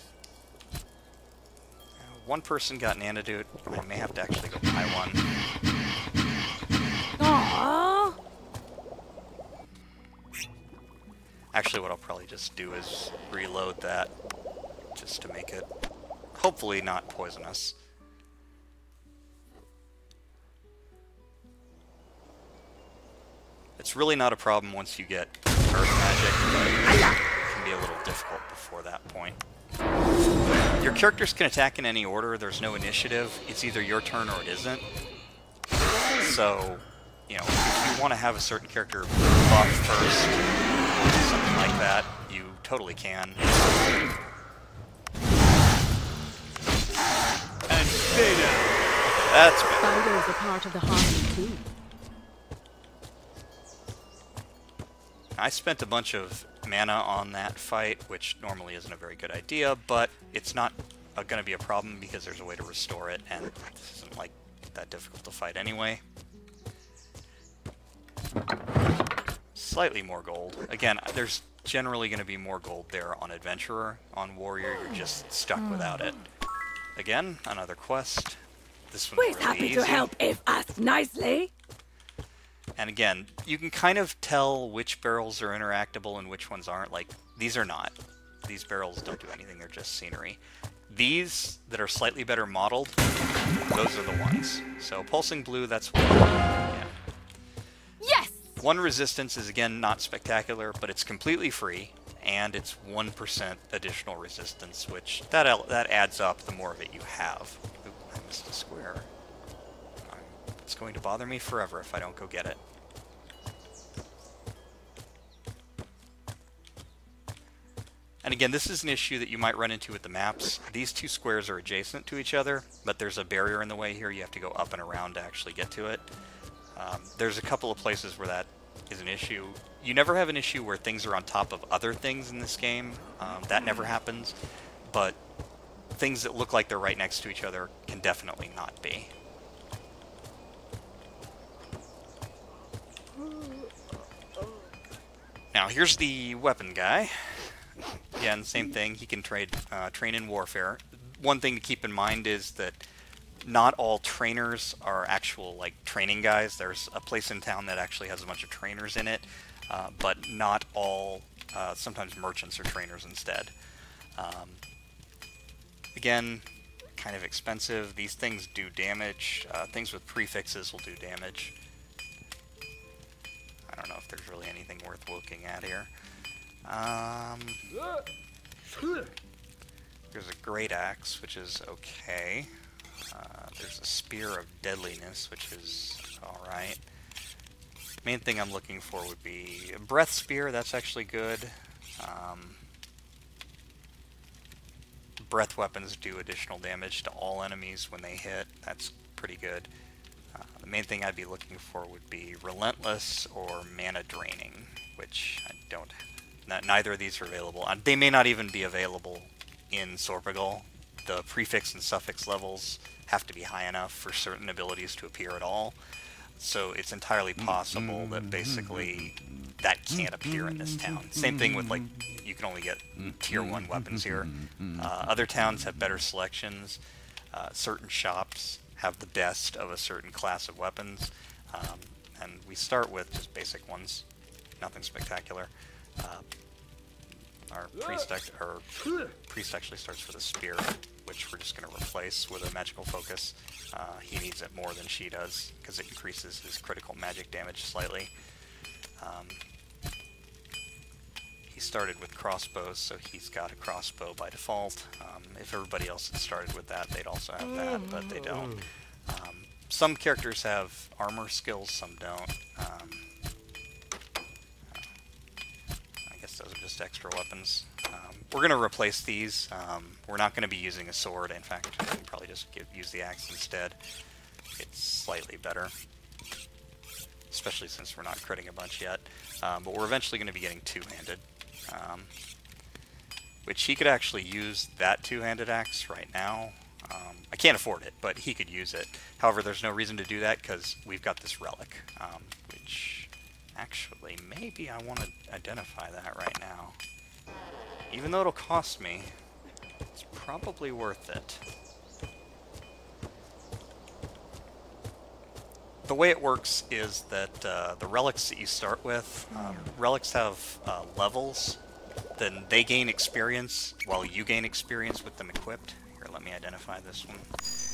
One person got an antidote. I may have to actually go buy one. Aww. Actually, what I'll probably just do is reload that, just to make it, hopefully, not poisonous. It's really not a problem once you get earth magic, but it can be a little difficult before that point. Your characters can attack in any order. There's no initiative. It's either your turn or it isn't. So, you know, if you want to have a certain character buff first, something like that, you totally can. And stay down. That's better. Spiders are part of the harmony too. I spent a bunch of mana on that fight, which normally isn't a very good idea, but it's not uh, going to be a problem because there's a way to restore it, and this isn't like that difficult to fight anyway. Slightly more gold. Again, there's generally going to be more gold there on Adventurer. On Warrior, you're just stuck without it. Again, another quest. This one's We're really happy easy. to help if asked nicely. And again, you can kind of tell which barrels are interactable and which ones aren't. Like, these are not. These barrels don't do anything, they're just scenery. These that are slightly better modeled, those are the ones. So, pulsing blue, that's one. Yeah. Yes! One resistance is, again, not spectacular, but it's completely free, and it's one percent additional resistance, which, that, that adds up the more of it you have. Oop, I missed a square. It's going to bother me forever if I don't go get it. And again, this is an issue that you might run into with the maps. These two squares are adjacent to each other, but there's a barrier in the way here. You have to go up and around to actually get to it. Um, there's a couple of places where that is an issue. You never have an issue where things are on top of other things in this game. Um, that never happens. But things that look like they're right next to each other can definitely not be. Now, here's the weapon guy. Again, same thing. He can trade, uh, train in warfare. One thing to keep in mind is that not all trainers are actual, like, training guys. There's a place in town that actually has a bunch of trainers in it, uh, but not all, uh, sometimes merchants are trainers instead. Um, again, kind of expensive. These things do damage. Uh, things with prefixes will do damage. I don't know if there's really anything worth looking at here. Um, there's a great axe, which is okay. Uh, there's a spear of deadliness, which is alright. Main thing I'm looking for would be a breath spear. That's actually good. Um, breath weapons do additional damage to all enemies when they hit. That's pretty good. Uh, the main thing I'd be looking for would be relentless or mana draining, which I don't. Not, neither of these are available. Uh, they may not even be available in Sorpagal. The prefix and suffix levels have to be high enough for certain abilities to appear at all. So it's entirely possible that basically that can't appear in this town. Same thing with, like, you can only get tier one weapons here. Uh, other towns have better selections. Uh, certain shops have the best of a certain class of weapons. Um, and we start with just basic ones. Nothing spectacular. Uh, our priest, our priest actually starts with a spear, which we're just going to replace with a magical focus. Uh, he needs it more than she does, because it increases his critical magic damage slightly. Um, he started with crossbows, so he's got a crossbow by default. Um, if everybody else had started with that, they'd also have that, but they don't. Um, some characters have armor skills, some don't. Um, I guess those are just extra weapons. Um, we're going to replace these. Um, we're not going to be using a sword. In fact, we can probably just give, use the axe instead. It's slightly better, especially since we're not critting a bunch yet. Um, but we're eventually going to be getting two-handed, um, which he could actually use that two-handed axe right now. Um, I can't afford it, but he could use it. However, there's no reason to do that because we've got this relic, um, which actually maybe I want to identify that right now. Even though it'll cost me, it's probably worth it. The way it works is that uh, the relics that you start with, um, relics have uh, levels, then they gain experience while you gain experience with them equipped. Here, let me identify this one.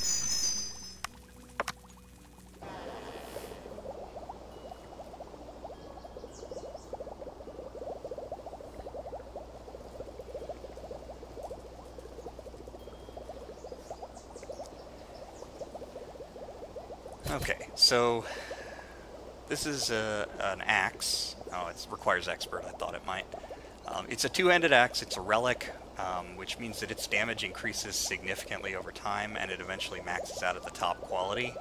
Okay, so this is a, an axe. Oh, it requires expert. I thought it might. Um, it's a two-handed axe. It's a relic, um, which means that its damage increases significantly over time, and it eventually maxes out at the top quality.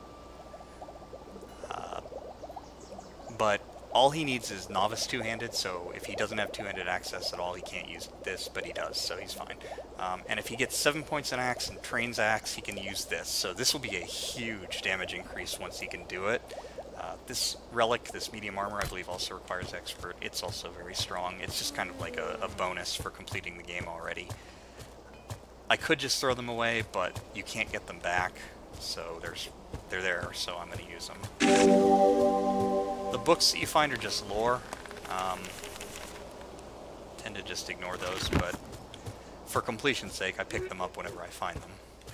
Uh, but all he needs is novice two-handed, so if he doesn't have two-handed access at all, he can't use this, but he does, so he's fine. Um, and if he gets seven points in axe and trains axe, he can use this. So this will be a huge damage increase once he can do it. Uh, this relic, this medium armor, I believe also requires expert. It's also very strong. It's just kind of like a, a bonus for completing the game already. I could just throw them away, but you can't get them back, so there's they're there, so I'm going to use them. The books that you find are just lore. Um, tend to just ignore those, but for completion's sake, I pick them up whenever I find them.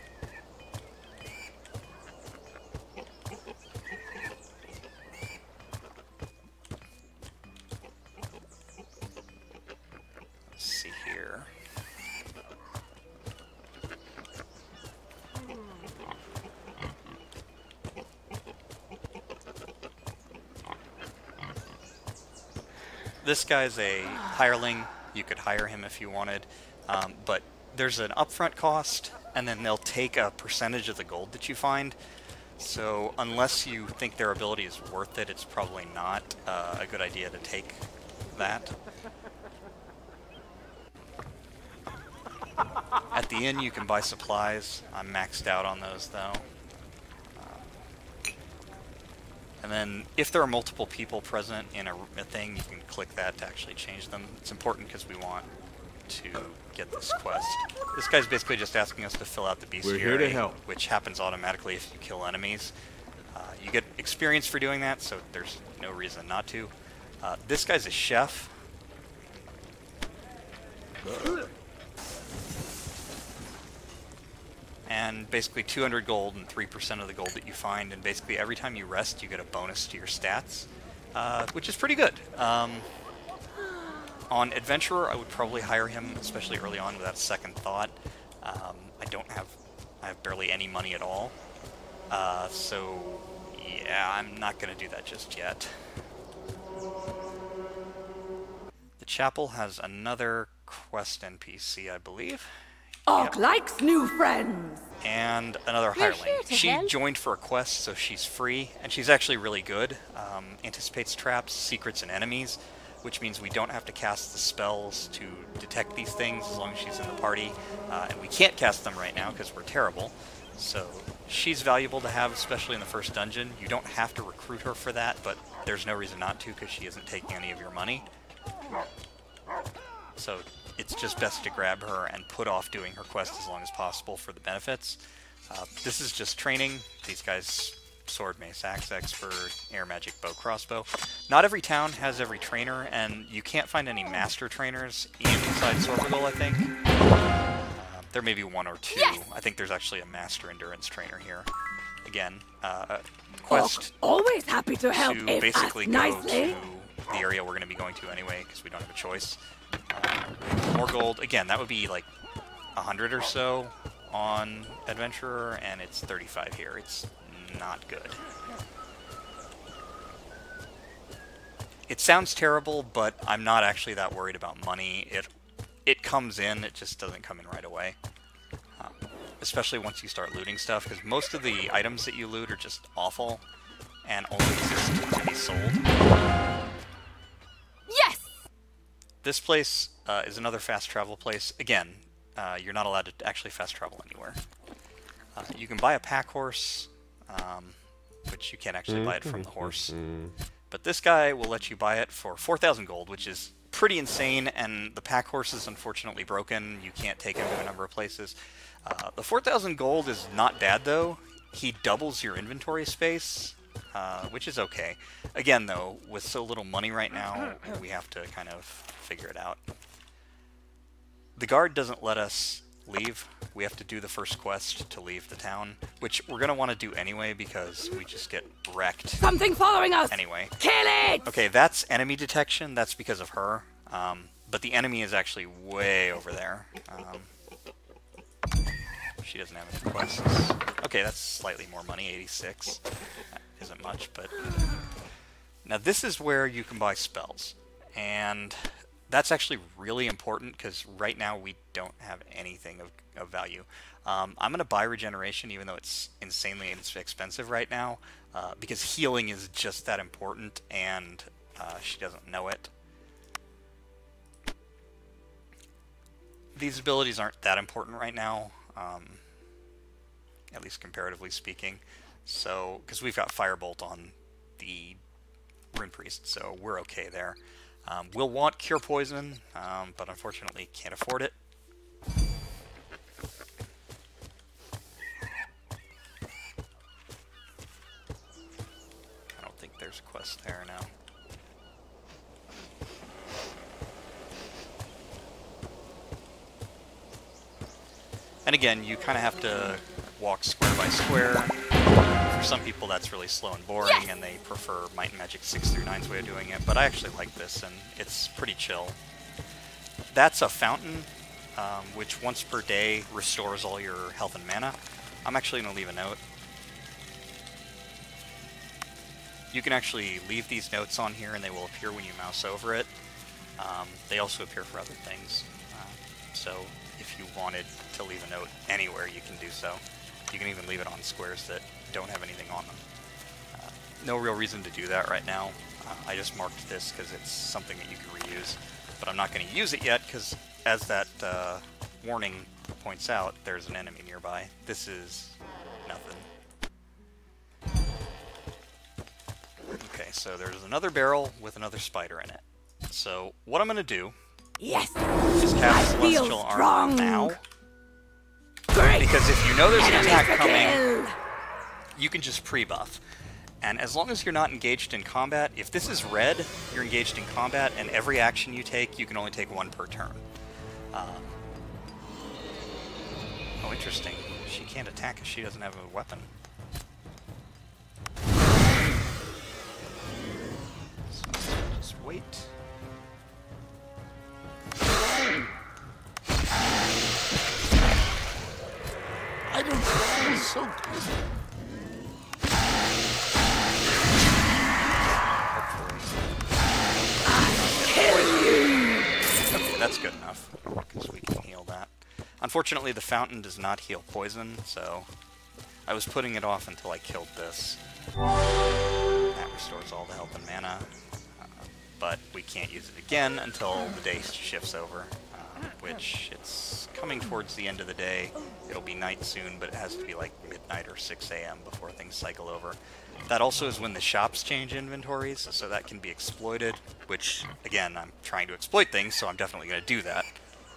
Let's see here. This guy's a hireling. You could hire him if you wanted. Um, but there's an upfront cost, and then they'll take a percentage of the gold that you find. So unless you think their ability is worth it, it's probably not uh, a good idea to take that. At the inn, you can buy supplies. I'm maxed out on those, though. And then, if there are multiple people present in a, a thing, you can click that to actually change them. It's important because we want to get this quest. This guy's basically just asking us to fill out the bestiary, We're here to help. which happens automatically if you kill enemies. Uh, you get experience for doing that, so there's no reason not to. Uh, this guy's a chef. and basically two hundred gold and three percent of the gold that you find, and basically every time you rest you get a bonus to your stats, uh, which is pretty good. Um, on Adventurer, I would probably hire him, especially early on, without a second thought. Um, I don't have, I have barely any money at all, uh, so yeah, I'm not going to do that just yet. The chapel has another quest N P C, I believe. Orc Yep. likes new friends. And another We're hireling. here to She help. joined for a quest, so she's free, and she's actually really good. Um, anticipates traps, secrets, and enemies, which means we don't have to cast the spells to detect these things as long as she's in the party. Uh, and we can't cast them right now because we're terrible. So she's valuable to have, especially in the first dungeon. You don't have to recruit her for that, but there's no reason not to because she isn't taking any of your money. So it's just best to grab her and put off doing her quest as long as possible for the benefits. Uh, this is just training. These guys, sword, mace, axe, expert, air magic, bow, crossbow. Not every town has every trainer, and you can't find any master trainers inside Sorbigal, I think. Uh, there may be one or two. Yes! I think there's actually a master endurance trainer here. Again, uh, quest Orc always happy to help to if basically asked go nicely. to the area we're going to be going to anyway, because we don't have a choice. Uh, more gold. Again, that would be like a hundred or so on Adventurer, and it's thirty-five here. It's not good. It sounds terrible, but I'm not actually that worried about money. It it comes in, it just doesn't come in right away. Um, especially once you start looting stuff, because most of the items that you loot are just awful and only exist to be sold. Yes! This place uh, is another fast travel place. Again, uh, you're not allowed to actually fast travel anywhere. Uh, you can buy a pack horse, um, which you can't actually buy it from the horse. But this guy will let you buy it for four thousand gold, which is pretty insane, and the pack horse is unfortunately broken. You can't take him to a number of places. Uh, the four thousand gold is not bad, though. He doubles your inventory space, uh, which is okay. Again, though, with so little money right now, we have to kind of figure it out. The guard doesn't let us leave. We have to do the first quest to leave the town, which we're going to want to do anyway because we just get wrecked Something following us! anyway. Kill it! Okay, that's enemy detection. That's because of her. Um, but the enemy is actually way over there. Um, she doesn't have any quests. Okay, that's slightly more money, eighty-six. That isn't much, but... Now this is where you can buy spells. And that's actually really important because right now we don't have anything of, of value. Um, I'm going to buy regeneration even though it's insanely expensive right now uh, because healing is just that important and uh, she doesn't know it. These abilities aren't that important right now, um, at least comparatively speaking. So, because we've got Firebolt on the Rune Priest, so we're okay there. Um, we'll want Cure Poison, um, but unfortunately can't afford it. I don't think there's a quest there now. And again, you kind of have to walk square by square. For some people that's really slow and boring, Yes! and they prefer Might and Magic six through nine's way of doing it, but I actually like this, and it's pretty chill. That's a fountain, um, which once per day restores all your health and mana. I'm actually going to leave a note. You can actually leave these notes on here, and they will appear when you mouse over it. Um, they also appear for other things, uh, so if you wanted to leave a note anywhere, you can do so. You can even leave it on squares that don't have anything on them. Uh, no real reason to do that right now. Uh, I just marked this because it's something that you can reuse, but I'm not going to use it yet because, as that uh, warning points out, there's an enemy nearby. This is nothing. Okay, so there's another barrel with another spider in it. So what I'm going to do Yes! is cast I feel Celestial Armor strong. now. Great! Because if you know there's an Enemies attack to coming, kill. you can just pre-buff. And as long as you're not engaged in combat, if this is red, you're engaged in combat, and every action you take, you can only take one per turn. Um, oh, interesting. she can't attack because she doesn't have a weapon. So let's just wait. I don't feel so good. Okay, that's good enough, because we can heal that. Unfortunately, the fountain does not heal poison, so I was putting it off until I killed this. That restores all the health and mana, uh, but we can't use it again until the day shifts over, uh, which it's coming towards the end of the day. It'll be night soon, but it has to be like midnight or six A M before things cycle over. That also is when the shops change inventories, so that can be exploited, which, again, I'm trying to exploit things, so I'm definitely going to do that.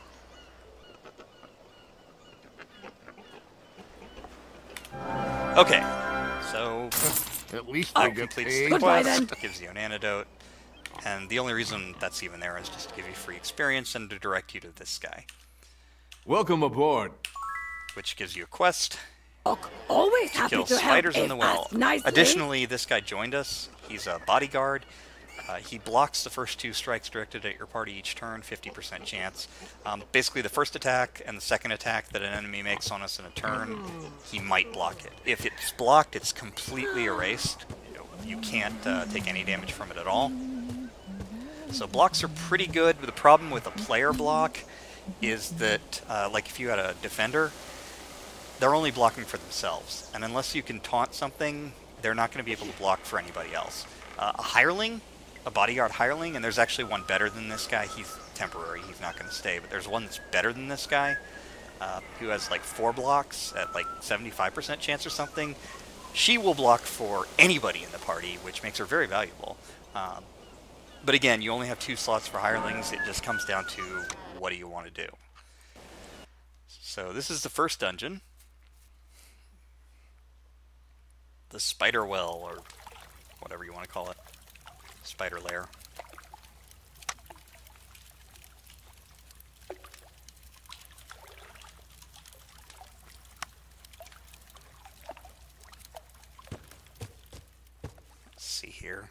Okay, so At least that I get completes paid. the Goodbye, quest, then. gives you an antidote, and the only reason that's even there is just to give you free experience and to direct you to this guy, Welcome aboard. which gives you a quest. Ok, always happy Kill to help spiders in if the well. asked nicely. Additionally, this guy joined us. He's a bodyguard. Uh, he blocks the first two strikes directed at your party each turn, fifty percent chance. Um, basically, the first attack and the second attack that an enemy makes on us in a turn, he might block it. If it's blocked, it's completely erased. You know, you can't uh, take any damage from it at all. So blocks are pretty good. The problem with a player block is that, uh, like if you had a defender, they're only blocking for themselves. And unless you can taunt something, they're not going to be able to block for anybody else. Uh, a hireling, a bodyguard hireling, and there's actually one better than this guy. He's temporary, he's not going to stay, but there's one that's better than this guy, uh, who has like four blocks at like seventy-five percent chance or something. She will block for anybody in the party, which makes her very valuable. Um, but again, you only have two slots for hirelings. It just comes down to what do you want to do. So this is the first dungeon. The spider well, or whatever you want to call it. Spider lair. Let's see here.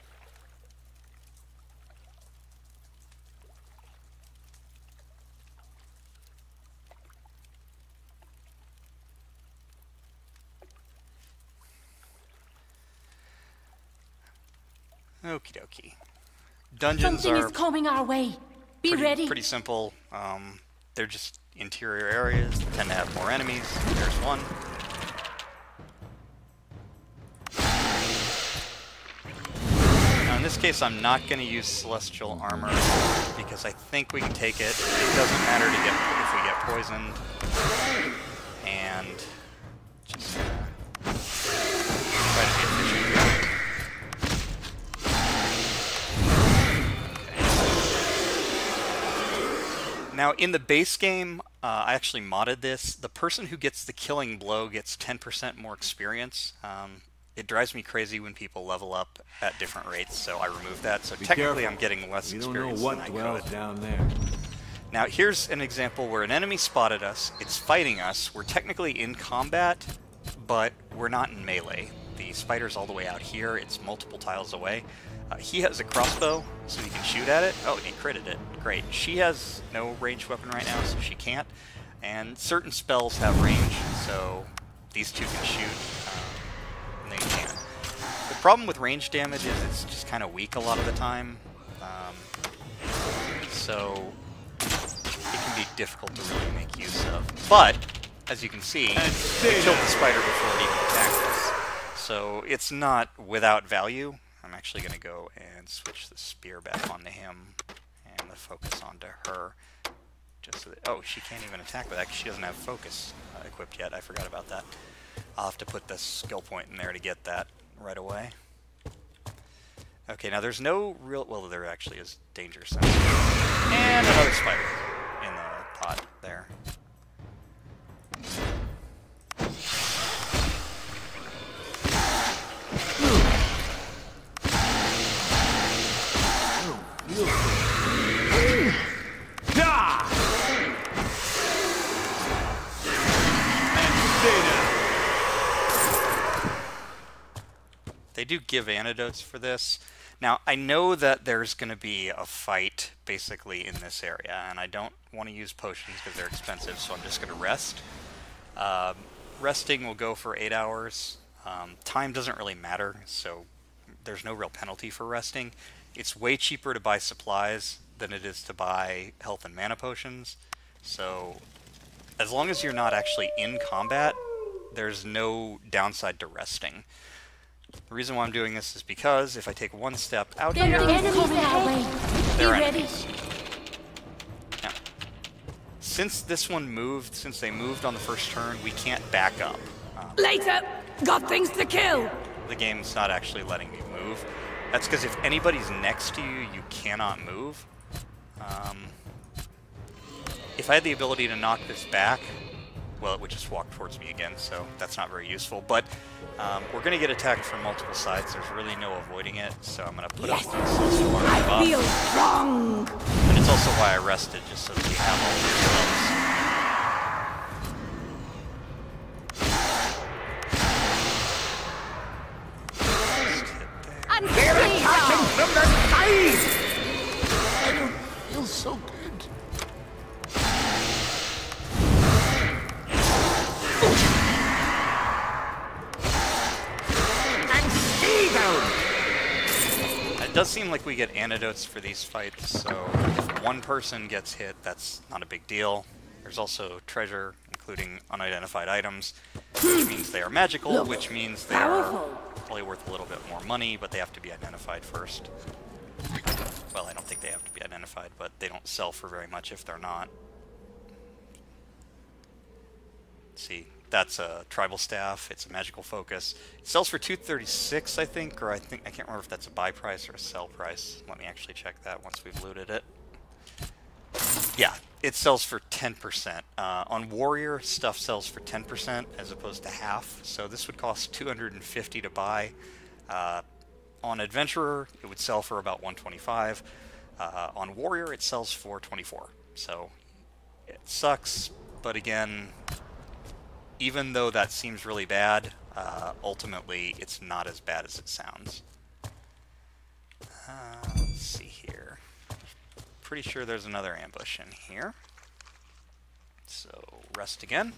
Okie dokie. Dungeons Something are is coming our way. Be pretty, ready. pretty simple. Um, they're just interior areas. They tend to have more enemies. There's one. Now in this case, I'm not going to use Celestial Armor because I think we can take it. It doesn't matter to get if we get poisoned. And just gonna try to be efficient here. Now, in the base game, uh, I actually modded this. The person who gets the killing blow gets ten percent more experience. Um, it drives me crazy when people level up at different rates, so I removed that. So Be technically, careful. I'm getting less You don't know experience what than I dwells could. down there. Now, here's an example where an enemy spotted us. It's fighting us. We're technically in combat, but we're not in melee. The spider's all the way out here. It's multiple tiles away. Uh, he has a crossbow, so he can shoot at it. Oh, and he critted it. Great. She has no ranged weapon right now, so she can't. And certain spells have range, so these two can shoot, um, and they can. The problem with range damage is it's just kind of weak a lot of the time. Um, so it can be difficult to really make use of. But, as you can see, we killed the spider before it even attacked us. So it's not without value. I'm actually going to go and switch the spear back onto him and the focus onto her. Just so that, oh, she can't even attack with that because she doesn't have focus uh, equipped yet. I forgot about that. I'll have to put this skill point in there to get that right away. Okay, now there's no real... Well, there actually is danger sense. And another spider in the pot there. they do give antidotes for this. Now, I know that there's going to be a fight basically in this area, and I don't want to use potions because they're expensive, so I'm just going to rest. Um, resting will go for eight hours. Um, time doesn't really matter, so there's no real penalty for resting. It's way cheaper to buy supplies than it is to buy health and mana potions, so as long as you're not actually in combat, there's no downside to resting. The reason why I'm doing this is because if I take one step out There here, are enemies ahead. they're Be ready. enemies. Now, since this one moved, since they moved on the first turn, we can't back up. Um, Later. Got things to kill. the game's not actually letting me move. That's because if anybody's next to you, you cannot move. Um, if I had the ability to knock this back, well, it would just walk towards me again, so that's not very useful. But um, we're going to get attacked from multiple sides. There's really no avoiding it, so I'm going to put Yes. up this little buff. I feel strong. And it's also why I rested, just so that we have all these spells. And They're stay attacking down. from the side! I don't feel so good. And stay down! It does seem like we get antidotes for these fights, so if one person gets hit, that's not a big deal. There's also treasure, including unidentified items, which means they are magical, Look, which means they powerful. are probably worth a little bit more money, but they have to be identified first. Well, I don't think they have to be identified, but they don't sell for very much if they're not. Let's see, that's a tribal staff. It's a magical focus. It sells for two thirty-six, I think, or I think I can't remember if that's a buy price or a sell price. Let me actually check that once we've looted it. Yeah, it sells for ten percent. Uh, on Warrior, stuff sells for ten percent as opposed to half, so this would cost two hundred fifty to buy. Uh, on Adventurer, it would sell for about one twenty-five. Uh, on Warrior, it sells for twenty-four. So it sucks, but again, even though that seems really bad, uh, ultimately it's not as bad as it sounds. Uh, let's see here. Pretty sure there's another ambush in here. So, rest again.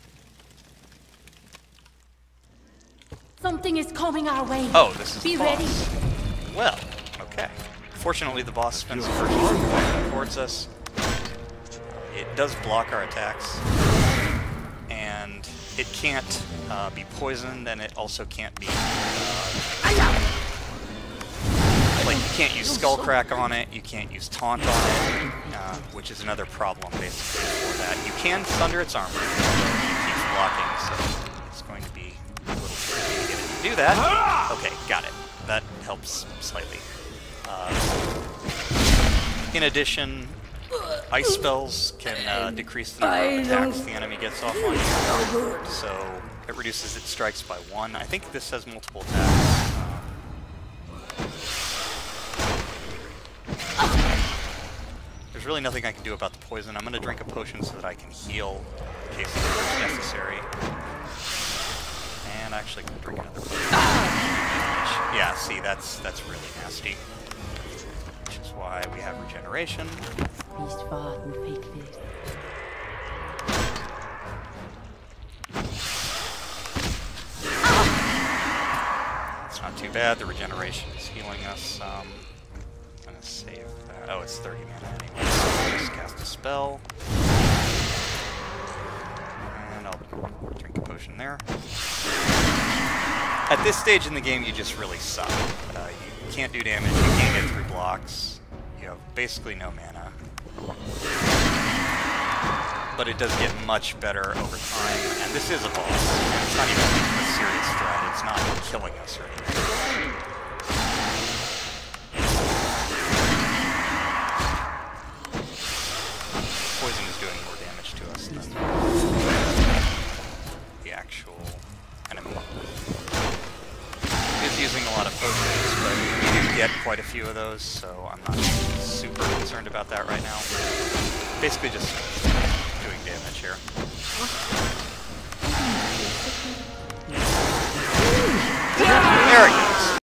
Something is coming our way. Oh, this is Be the boss. ready. Well, okay. Fortunately, the boss spends the first turn walking towards us. It does block our attacks. And it can't uh, be poisoned, and it also can't be... Uh, like, you can't use Skullcrack on it, you can't use Taunt on it, uh, which is another problem, basically, for that. You can thunder its armor, although it keeps blocking, so it's going to be a little tricky to get it to do that. Okay, got it. That helps slightly. Uh, in addition, ice spells can uh, decrease the number of attacks the enemy gets off on you, so it reduces its strikes by one. I think this has multiple attacks. There's really nothing I can do about the poison. I'm going to drink a potion so that I can heal in case it's necessary. And actually drink another potion. Yeah, see, that's that's really nasty. Which is why we have regeneration. It's not too bad. The regeneration is healing us. Um, I'm going to save that. Oh, it's thirty mana anyway, so I'll just cast a spell. And I'll drink a potion there. At this stage in the game, you just really suck. Uh, you can't do damage, you can't get through blocks, you have basically no mana. But it does get much better over time, and this is a boss. It's not even a serious threat, it's not killing us or anything. Poison is doing more damage to us than the actual enemy. It is using a lot of potions, but we do get quite a few of those, so I'm not super concerned about that right now. Basically just doing damage here. There it goes.